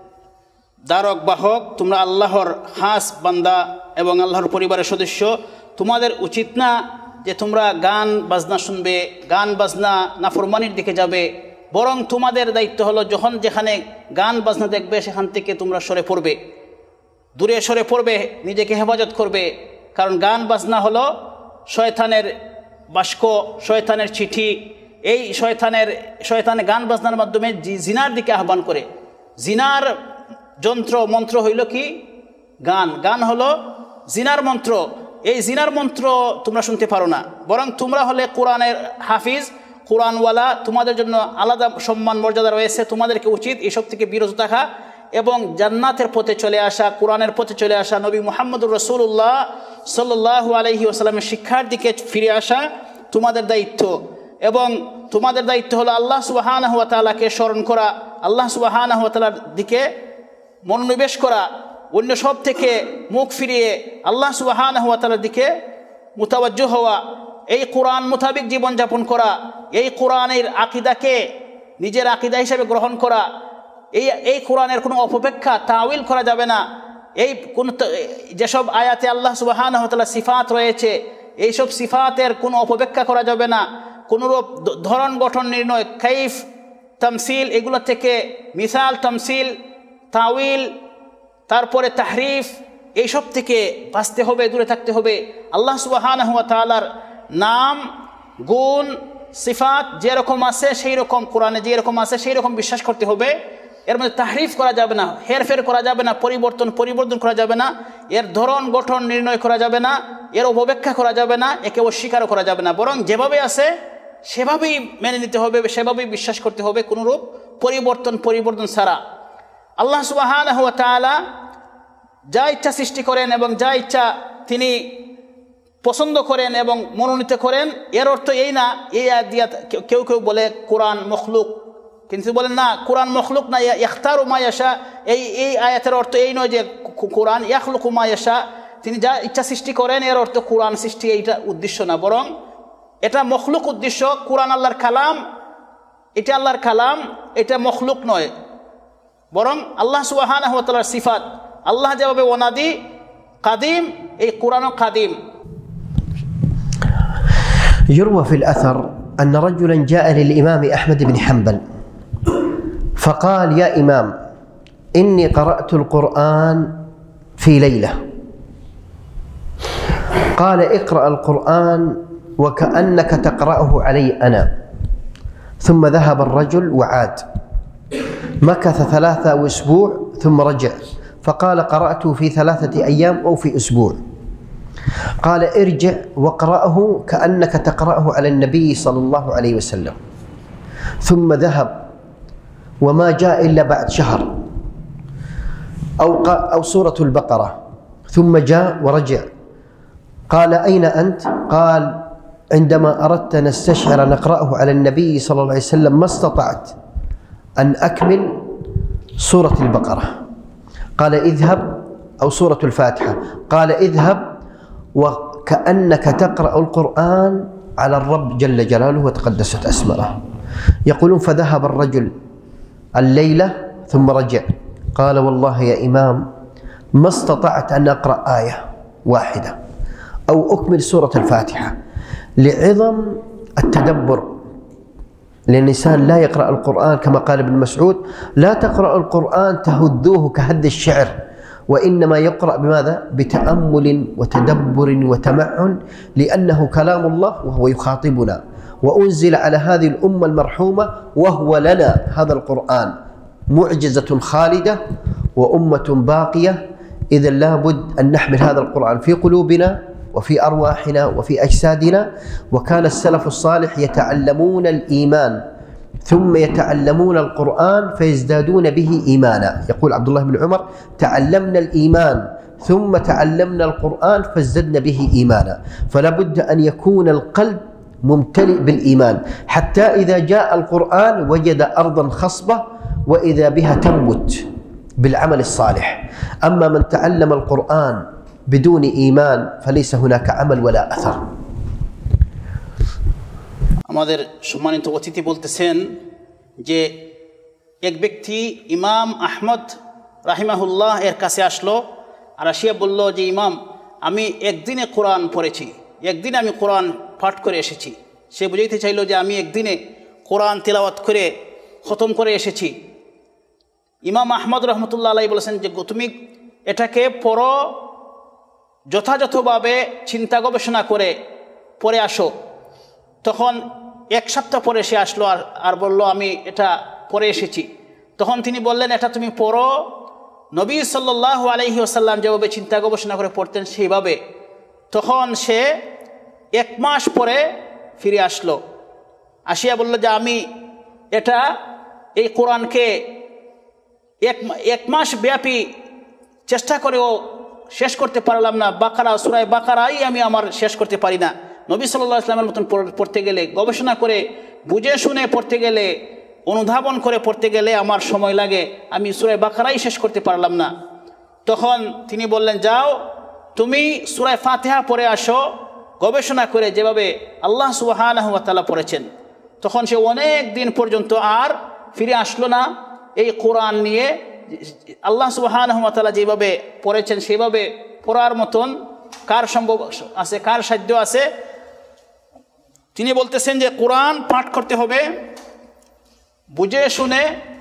দ্বারক বাহক, তোমরা আল্লাহর খাস বান্দা এবং আল্লাহর পরিবারের সদস্য। তোমাদের উচিত না যে তোমরা গান বাজনা শুনবে, গান বাজনা নাফরমানির দিকে যাবে, বরং তোমাদের দায়িত্ব হলো যখন যেখানে গান বাজনা দেখবে সেখান থেকে তোমরা সরে পড়বে, দূরে সরে পড়বে, নিজেকে হেফাজত করবে। কারণ গান বাজনা হলো শয়তানের বাক্য, শয়তানের চিঠি। এই শয়তানে গান বাজনার মাধ্যমে জিনার দিকে আহ্বান করে। জিনার যন্ত্র মন্ত্র হইল কি? গান। গান হলো জিনার মন্ত্র। এই জিনার মন্ত্র তোমরা শুনতে পারো না, বরং তোমরা হলে কোরআনের হাফিজ, কোরআনওয়ালা, তোমাদের জন্য আলাদা সম্মান মর্যাদা রয়েছে। তোমাদেরকে উচিত এসব থেকে বিরত থাকা এবং জান্নাতের পথে চলে আসা, কোরআনের পথে চলে আসা, নবী মুহাম্মদুর রাসূলুল্লাহ সাল্লাল্লাহু আলাইহি ওয়াসাল্লামের শিক্ষার দিকে ফিরে আসা তোমাদের দায়িত্ব। এবং তোমাদের দায়িত্ব হলো আল্লাহ সুবহানাহু ওয়া তাআলাকে স্মরণ করা, আল্লাহ সুবহানাহু ওয়া তাআলার দিকে মনোনিবেশ করা, অন্য সব থেকে মুখ ফিরিয়ে আল্লাহ সুবহানাহু ওয়া তাআলার দিকে মুতাওয়াজ্জহ হওয়া, এই কোরআন মোতাবেক জীবনযাপন করা, এই কোরআনের আকীদাকে নিজের আকীদা হিসেবে গ্রহণ করা। এই কোরআনের কোনো অপব্যাখ্যা তাওয়িল করা যাবে না। এই কোন যেসব আয়াতে আল্লাহ সুবহানাহু ওয়া তাআলা সিফাত রয়েছে, এইসব সিফাতের কোনো অপব্যাখ্যা করা যাবে না। কোনোরূপ ধরন গঠন নির্ণয়, কাইফ, তামসিল, এগুলো থেকে মিসাল, তামসিল, তাওয়িল, তারপরে তাহরিফ, এইসব থেকে বাঁচতে হবে, দূরে থাকতে হবে। আল্লাহ সুবহানাহু ওয়া তাআলার নাম, গুণ, সিফাত যেরকম আছে সেই রকম, কোরআনে যেরকম আছে সেই রকম বিশ্বাস করতে হবে। এর মধ্যে তাহরিফ করা যাবে না, হেরফের করা যাবে না, পরিবর্তন করা যাবে না, এর ধরন গঠন নির্ণয় করা যাবে না, এর অপব্যাখ্যা করা যাবে না, একে অস্বীকারও করা যাবে না, বরং যেভাবে আছে সেভাবেই মেনে নিতে হবে, সেভাবেই বিশ্বাস করতে হবে, কোনোরূপ পরিবর্তন ছাড়া। আল্লাহ সুবহানাহু ওয়া তাআলা যা ইচ্ছা সৃষ্টি করেন এবং যা ইচ্ছা তিনি পছন্দ করেন এবং মনোনীত করেন। এর অর্থ এই না, এই আয়াত দিয়া কেউ বলে কোরআন মখলুক, কিন্তু বলেন না কোরআন মখলুক না, ইখতারু মা ইয়াশা। এই আয়াতের অর্থ এই নয় যে কোরআন ইয়াখলুকু মা ইয়াশা, তিনি যা ইচ্ছা সৃষ্টি করেন, এর অর্থ কোরআন সৃষ্টি এইটা উদ্দেশ্য না, বরং এটা মখলুক উদ্দেশ্য। কোরআন আল্লাহর কালাম, এটা আল্লাহর কালাম, এটা মখলুক নয়, বরং আল্লাহ সুবহানাহু ওয়া তাআলার সিফাত। আল্লাহ যেভাবে ওয়ানাদি কাদিম, এই কোরআনও কাদিম। يروى في الأثر أن رجلا جاء للإمام أحمد بن حنبل فقال: يا إمام، إني قرأت القرآن في ليلة. قال: اقرأ القرآن وكأنك تقرأه علي أنا. ثم ذهب الرجل وعاد، مكث 3 أسبوع ثم رجع فقال: قرأته في 3 أيام أو في أسبوع. قال: ارجع واقرأه كأنك تقرأه على النبي صلى الله عليه وسلم. ثم ذهب وما جاء إلا بعد شهر أو سورة البقرة، ثم جاء ورجع. قال: أين أنت؟ قال: عندما أردت أن نستشعر نقرأه على النبي صلى الله عليه وسلم ما استطعت أن أكمل سورة البقرة. قال: اذهب، أو سورة الفاتحة. قال: اذهب وكأنك تقرأ القرآن على الرب جل جلاله وتقدست أسماءه. يقولون: فذهب الرجل الليلة ثم رجع. قال: والله يا إمام ما استطعت أن أقرأ آية واحدة أو أكمل سورة الفاتحة، لعظم التدبر. لأن الإنسان لا يقرأ القرآن كما قال ابن مسعود: لا تقرأ القرآن تهدوه كهد الشعر، وإنما يقرأ بماذا؟ بتأمل وتدبر وتمعن، لأنه كلام الله وهو يخاطبنا، وأنزل على هذه الأمة المرحومة وهو لنا هذا القرآن معجزة خالدة وأمة باقية. إذا لابد أن نحمل هذا القرآن في قلوبنا وفي أرواحنا وفي أجسادنا. وكان السلف الصالح يتعلمون الإيمان ثم يتعلمون القرآن فيزدادون به إيمانا. يقول عبد الله بن عمر: تعلمنا الإيمان ثم تعلمنا القرآن فازددنا به إيمانا. فلا بد أن يكون القلب ممتلئ بالإيمان حتى إذا جاء القرآن وجد أرضا خصبة وإذا بها تنبت بالعمل الصالح. أما من تعلم القرآن بدون إيمان فليس هناك عمل ولا أثر. আমাদের সম্মানিত অতিথি বলতেছেন যে এক ব্যক্তি ইমাম আহমদ রাহিমাহুল্লাহ এর কাছে আসলো আর আসিয়া বলল যে ইমাম, আমি একদিনে কোরআন পড়েছি, একদিনে আমি কোরআন পাঠ করে এসেছি। সে বুঝাইতে চাইল যে আমি একদিনে কোরআন তিলাওয়াত করে খতম করে এসেছি। ইমাম আহমদ রহমতুল্লাহ আলাইহি বলেছেন যে তুমি এটাকে পড়ো, যথাযথভাবে চিন্তা গবেষণা করে পড়ে আসো। তখন এক সপ্তাহ পরে সে আসলো আর বলল আমি এটা পড়ে এসেছি। তখন তিনি বললেন, এটা তুমি পড়ো নবী সাল্লাল্লাহু আলাইহি ওয়াসাল্লাম যেভাবে চিন্তা গবেষণা করে পড়তেন সেইভাবে। তখন সে এক মাস পরে ফিরে আসলো, আসিয়া বলল যে আমি এটা এই কোরআনকে এক মাস ব্যাপী চেষ্টা করেও শেষ করতে পারলাম না। বাকারা, সূরা বাকারাই আমি আমার শেষ করতে পারি না। নবী সাল্লাল্লাহু আলাইহি ওয়াসাল্লামের মতন পড়তে গেলে, গবেষণা করে বুঝে শুনে পড়তে গেলে, অনুধাবন করে পড়তে গেলে আমার সময় লাগে, আমি সূরা বাকারাই শেষ করতে পারলাম না। তখন তিনি বললেন, যাও তুমি সূরা ফাতিহা পড়ে আসো গবেষণা করে, যেভাবে আল্লাহ সুবহানাহু ওয়া তাআলা পড়েছেন। তখন সে অনেক দিন পর্যন্ত আর ফিরে আসলো না এই কোরআন নিয়ে। আল্লাহ সুবহানাহু ওয়া তাআলা যেভাবে পড়েছেন সেভাবে পড়ার মতন কার সম্ভব আছে, কার সাধ্য আছে? তিনি বলতেছেন যে কোরআন পাঠ করতে হবে বুঝে শুনে,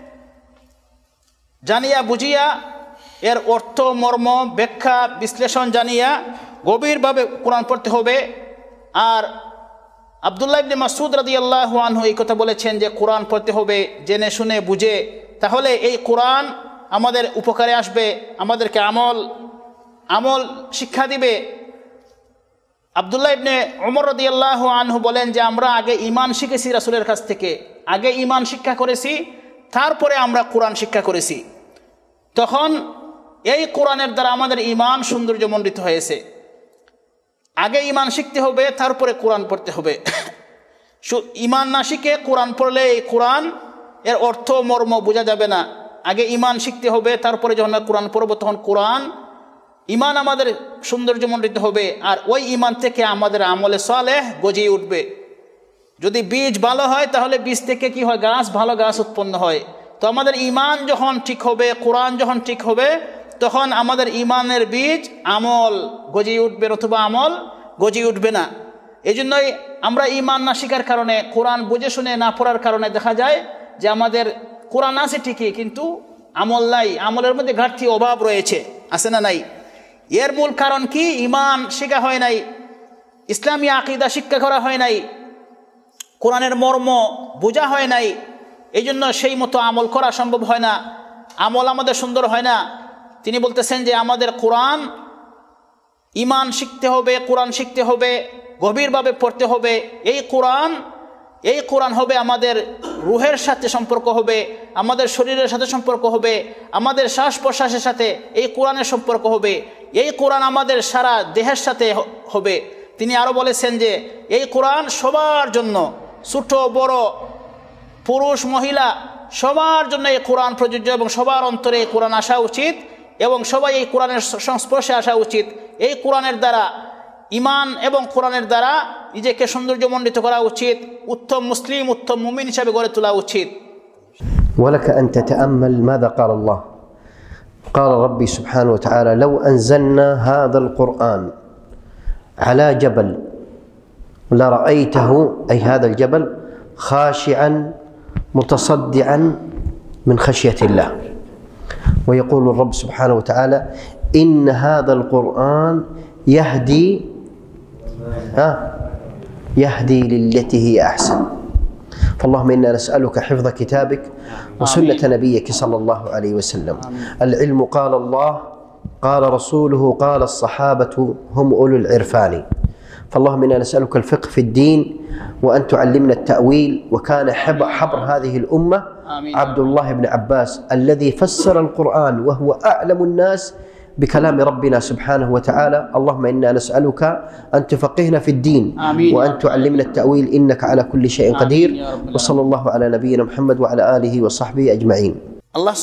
জানিয়া বুঝিয়া, এর অর্থ মর্ম ব্যাখ্যা বিশ্লেষণ জানিয়া গভীরভাবে কোরআন পড়তে হবে। আর আব্দুল্লাহ ইবনে মাসউদ রাদিয়াল্লাহু আনহু এই কথা বলেছেন যে কোরআন পড়তে হবে জেনে শুনে বুঝে, তাহলে এই কোরআন আমাদের উপকারে আসবে, আমাদেরকে আমল শিক্ষা দিবে। আব্দুল্লাহ ইবনে উমর রাদিয়াল্লাহু আনহু বলেন যে আমরা আগে ঈমান শিখেছি রাসূলের কাছ থেকে, আগে ঈমান শিক্ষা করেছি, তারপরে আমরা কোরআন শিক্ষা করেছি। তখন এই কোরআনের দ্বারা আমাদের ঈমান সৌন্দর্যমণ্ডিত হয়েছে। আগে ঈমান শিখতে হবে, তারপরে কোরআন পড়তে হবে। ঈমান না শিখে কোরআন পড়লে এই কোরআন এর অর্থ মর্ম বোঝা যাবে না। আগে ঈমান শিখতে হবে, তারপরে যখন আমরা কোরআন পড়ব তখন কোরআন ঈমান আমাদের সৌন্দর্যমণ্ডিত হবে। আর ওই ঈমান থেকে আমাদের আমলে সালেহ গজিয়ে উঠবে। যদি বীজ ভালো হয় তাহলে বীজ থেকে কি হয়? গাছ, ভালো গাছ উৎপন্ন হয়। তো আমাদের ঈমান যখন ঠিক হবে, কোরআন যখন ঠিক হবে, তখন আমাদের ঈমানের বীজ আমল গজিয়ে উঠবে, অথবা আমল গজিয়ে উঠবে না। এই জন্যই আমরা ঈমান না শিখার কারণে, কোরআন বুঝে শুনে না পড়ার কারণে দেখা যায় যে আমাদের কোরআন আছে ঠিকই, কিন্তু আমল নাই, আমলের মধ্যে ঘাটতি, অভাব রয়েছে, আছে না নাই? এর মূল কারণ কি? ঈমান শেখা হয় নাই, ইসলামী আকীদা শিক্ষা করা হয় নাই, কোরআনের মর্ম বোঝা হয় নাই। এই জন্য সেই মতো আমল করা সম্ভব হয় না, আমল আমাদের সুন্দর হয় না। তিনি বলতেছেন যে আমাদের কোরআন, ঈমান শিখতে হবে, কোরআন শিখতে হবে, গভীরভাবে পড়তে হবে। এই কোরআন হবে আমাদের রুহের সাথে সম্পর্ক হবে, আমাদের শরীরের সাথে সম্পর্ক হবে, আমাদের শ্বাস প্রশ্বাসের সাথে এই কোরআনের সম্পর্ক হবে। এই কোরআন আমাদের সারা দেহের সাথে হবে। তিনি আরও বলেছেন যে এই কোরআন সবার জন্য, ছোট বড়, পুরুষ মহিলা সবার জন্য এই কোরআন প্রযোজ্য, এবং সবার অন্তরে এই কোরআন আসা উচিত, এবং সবাই এই কোরআনের সংস্পর্শে আসা উচিত। এই কোরআনের দ্বারা, ঈমান এবং কোরআনের দ্বারা নিজেকে সৌন্দর্যমণ্ডিত করা উচিত, উত্তম মুসলিম, উত্তম মুমিন হিসাবে গড়ে তোলা উচিত। ولك أن تتأمل ماذا قال الله. قال ربي سبحانه وتعالى: لو أنزلنا هذا القرآن على جبل لرأيته، أي هذا الجبل، خاشعا متصدعا من خشية الله. ويقول الرب سبحانه وتعالى: إن هذا القرآن يهدي يهدي للتي هي أحسن. فاللهم إنا نسألك حفظ كتابك وسنة نبيك صلى الله عليه وسلم. العلم قال الله قال رسوله قال الصحابة هم أولو العرفان. فاللهم إنا نسألك الفقه في الدين وأن تعلمنا التأويل. وكان حبر هذه الأمة عبد الله بن عباس الذي فسر القرآن وهو أعلم الناس بكلام ربنا سبحانه وتعالى. اللهم إنا نسألك أن تفقهنا في الدين وأن تعلمنا التأويل إنك على كل شيء قدير. وصلى الله على نبينا محمد وعلى آله وصحبه أجمعين. الله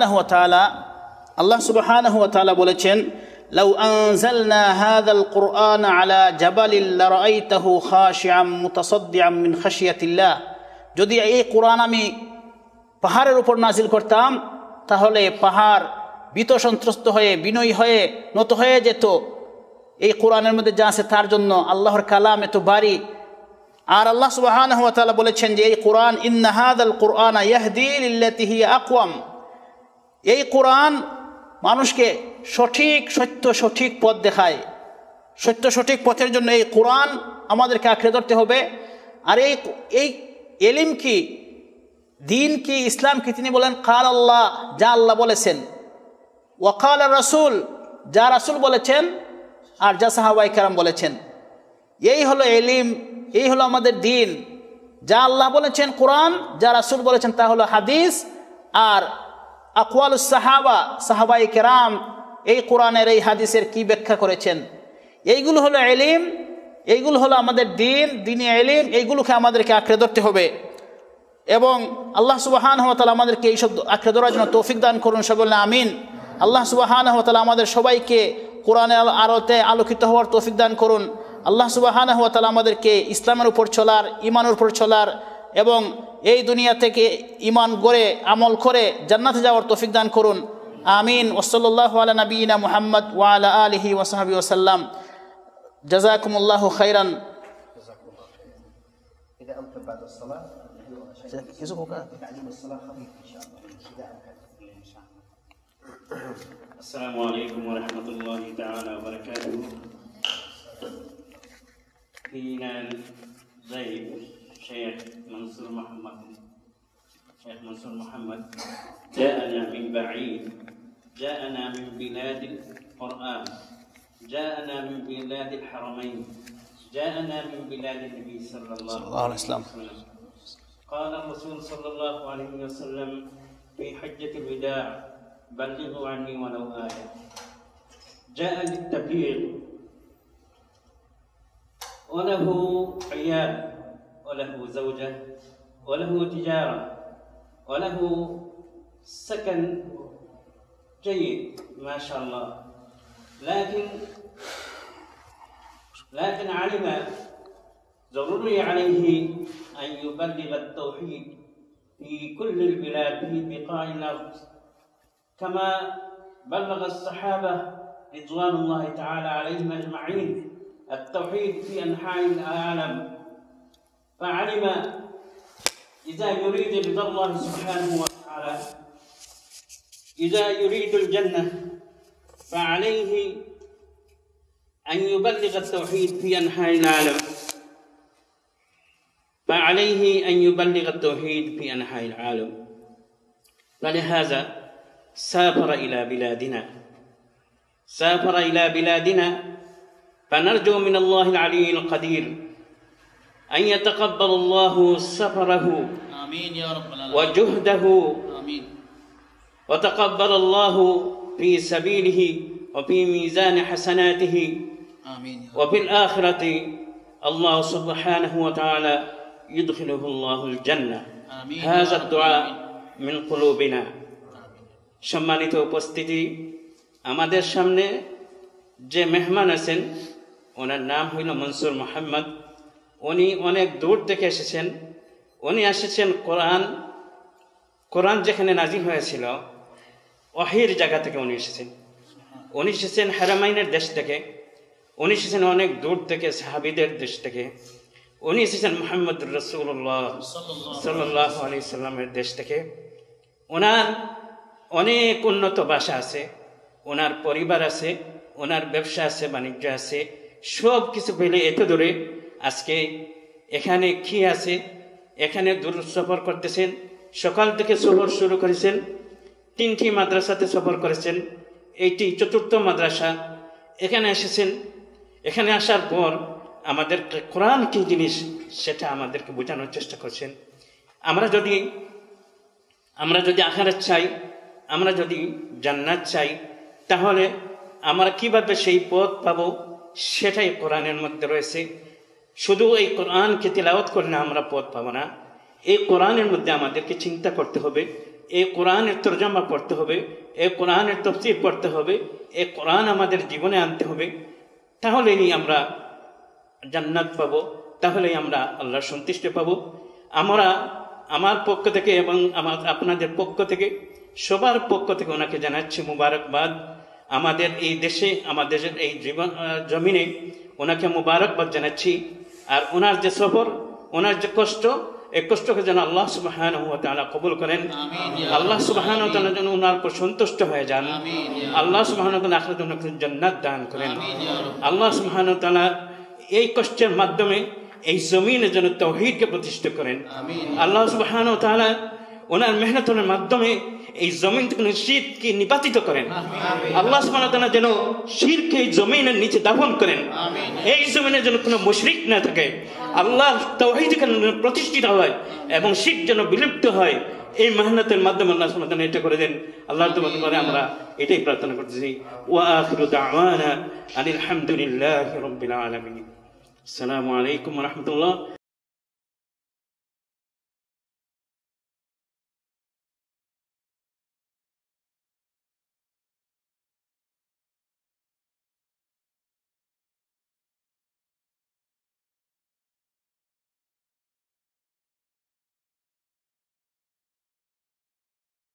سبحانه وتعالى বলেছেন لو أنزلنا هذا القرآن على جبل لرأيته خاشعا متصدعا من خشية الله. যদি এই কোরআন আমি পাহাড়ের উপর নাজিল করতাম তাহলে পাহাড় ভীত সন্ত্রস্ত হয়ে বিনয়ী হয়ে নত হয়ে যেত। এই কোরআনের মধ্যে যা আছে তার জন্য আল্লাহর কালাম এত ভারী। আর আল্লাহ সুবহানাহু ওয়া তাআলা বলেছেন যে এই কোরআন ইন্না হাযাল কুরআনা ইয়াহদি লিল্লাতি হিয়া আকওয়াম। এই কোরআন মানুষকে সঠিক সঠিক পথ দেখায়। সঠিক পথের জন্য এই কোরআন আমাদেরকে আঁকড়ে ধরতে হবে। আর এই এলিম কি, দিন কি, ইসলাম কি, তিনি বলেন কাল আল্লাহ, যা আল্লাহ বলেছেন, ওয়াকাল রাসূল, যা রাসূল বলেছেন, আর যা সাহাবায়ে কেরাম বলেছেন। এই হলো এলিম, এই হলো আমাদের দিন। যা আল্লাহ বলেছেন কোরআন, যা রাসূল বলেছেন তা হলো হাদিস, আর আকওয়ালুস সাহাবায়ে কেরাম এই কোরআনের এই হাদিসের কি ব্যাখ্যা করেছেন, এইগুলো হলো এলিম, এইগুলো হলো আমাদের দিন, দিনী এলিম। এইগুলোকে আমাদেরকে আঁকড়ে ধরতে হবে এবং আল্লাহ সুবহানাহু ওয়া তাআলা আমাদেরকে এইসব আঁকড়ে ধরার জন্য তৌফিক দান করুন। সবাই বলেন আমিন। আল্লাহ সুবহানাহু ওয়া তাআলা আমাদের সবাইকে কোরআনের আলোতে আলোকিত হওয়ার তৌফিক দান করুন। আল্লাহ সুবহানাহু ওয়া তাআলা আমাদেরকে ইসলামের উপর চলার, ঈমানের উপর চলার এবং এই দুনিয়া থেকে ঈমান গড়ে আমল করে জান্নাতে যাওয়ার তৌফিক দান করুন। আমিন। ওয়াসাল্লাল্লাহু আলা নবিয়িনা মুহাম্মদ ওয়া আলা আলিহি ওয়া সাহবিহি ওয়া সাল্লাম। জাযাকুমুল্লাহু খাইরান। إذا أنتم بعد الصلاة Assalamu'alaikum warahmatullahi ta'ala wabarakatuh. فينا ضيف شيخ منصور محمد جاءنا من بعيد، جاءنا من بلاد القرآن، جاءنا من بلاد الحرمين، جاءنا من بلاد النبي صلى الله عليه وسلم. قال الرسول صلى الله عليه وسلم في حجة الوداع بلغوا عني ولو آية. جاء للتبليغ وله عيال وله زوجة وله تجارة وله سكن جيد ما شاء الله، لكن علم ضروري عليه أن يبلغ التوحيد في كل البلاد في بقاع الأرض كما بلغ الصحابة رضوان الله تعالى عليهم أجمعين التوحيد في أنحاء العالم. فعلم إذا يريد رضا الله سبحانه وتعالى، إذا يريد الجنة، فعليه أن يبلغ التوحيد في أنحاء العالم، فعليه أن يبلغ التوحيد في أنحاء العالم. فلهذا سافر إلى بلادنا فنرجو من الله العلي القدير أن يتقبل الله سفره آمين يا رب العالمين وجهده آمين، وتقبل الله في سبيله وفي ميزان حسناته آمين يا رب. وفي الآخرة الله سبحانه وتعالى يدخله الله الجنة. آمين. هذا الدعاء من قلوبنا. সম্মানিত উপস্থিতি, আমাদের সামনে যে মেহমান আছেন ওনার নাম হইল মনসুর মোহাম্মদ। উনি অনেক দূর থেকে এসেছেন। উনি এসেছেন কোরআন যেখানে নাজিল হয়েছিল ওহির জায়গা থেকে উনি এসেছেন। উনি এসেছেন হারামাইনের দেশ থেকে, উনি এসেছেন অনেক দূর থেকে সাহাবীদের দেশ থেকে, উনি এসেছেন মুহাম্মদুর রাসূলুল্লাহ সাল্লাল্লাহু আলাইহি সাল্লামের দেশ থেকে। ওনার অনেক উন্নত বাসা আছে, ওনার পরিবার আছে, ওনার ব্যবসা আছে, বাণিজ্য আছে, সব কিছু পেলে এত দূরে আজকে এখানে কি আছে, এখানে দূর সফর করতেছেন, সকাল থেকে সফর শুরু করেছেন, 3টি মাদ্রাসাতে সফর করেছেন, এইটি 4র্থ মাদ্রাসা। এখানে এসেছেন, এখানে আসার পর আমাদের কোরআন কি জিনিস সেটা আমাদেরকে বোঝানোর চেষ্টা করছেন। আমরা যদি আখিরাত চাই, আমরা যদি জান্নাত চাই, তাহলে আমরা কিভাবে সেই পথ পাবো সেটাই কোরআনের মধ্যে রয়েছে। শুধু এই কোরআনকে তিলাওয়াত করলে আমরা পথ পাবো না, এই কোরআনের মধ্যে আমাদেরকে চিন্তা করতে হবে, এই কোরআনের তরজমা পড়তে হবে, এই কোরআনের তাফসীর পড়তে হবে, এই কোরআন আমাদের জীবনে আনতে হবে। তাহলেই আমরা জান্নাত পাবো, তাহলেই আমরা আল্লাহর সন্তুষ্টি পাবো। আমার পক্ষ থেকে এবং আপনাদের পক্ষ থেকে, সবার পক্ষ থেকে ওনাকে জানাচ্ছি মুবারকবাদ। আমাদের এই দেশে, আমাদের এই জমিনে ওনাকে মুবারকবাদ জানাচ্ছি। আর ওনার যে সফর, ওনার যে কষ্ট, এই কষ্টকে যেন আল্লাহ সুবহানাহু ওয়া তাআলা কবুল করেন। আল্লাহ সুবহানাহু ওয়া তাআলা যেন ওনার উপর সন্তুষ্ট হয়ে যান। আল্লাহ সুবহানাহু ওয়া তাআলা আখিরাতে ওনাকে জান্নাত দান করেন। আল্লাহ সুবহানাহু ওয়া তাআলা এই কষ্টের মাধ্যমে এই জমিনে যেন তাওহীদকে প্রতিষ্ঠা করেন। আল্লাহ সুবহানাহু ওয়া তাআলা ওনার মেহনতের মাধ্যমে এই জমিন থেকে শিরককে নিপাতিত করেন। আল্লাহ সুবহানাহু ওয়া তাআলা যেন শিরককে এই জমিনের নিচে দাফন করেন। এই জমিনে যেন কোনো মুশরিক না থাকে, আল্লাহর তাওহীদ যেন প্রতিষ্ঠিত হয় এবং শিরক যেন বিলুপ্ত হয়। এই মেহনতের মাধ্যমে আল্লাহ সুবহানাহু ওয়া তাআলা এটা করে দেন। আল্লাহর দরবারে আমরা এটাই প্রার্থনা করতেছি। ওয়া আখিরু দাওয়ানা আনিল হামদুলিল্লাহি রাব্বিল আলামিন। আসসালামু আলাইকুম ওয়া রাহমাতুল্লাহ।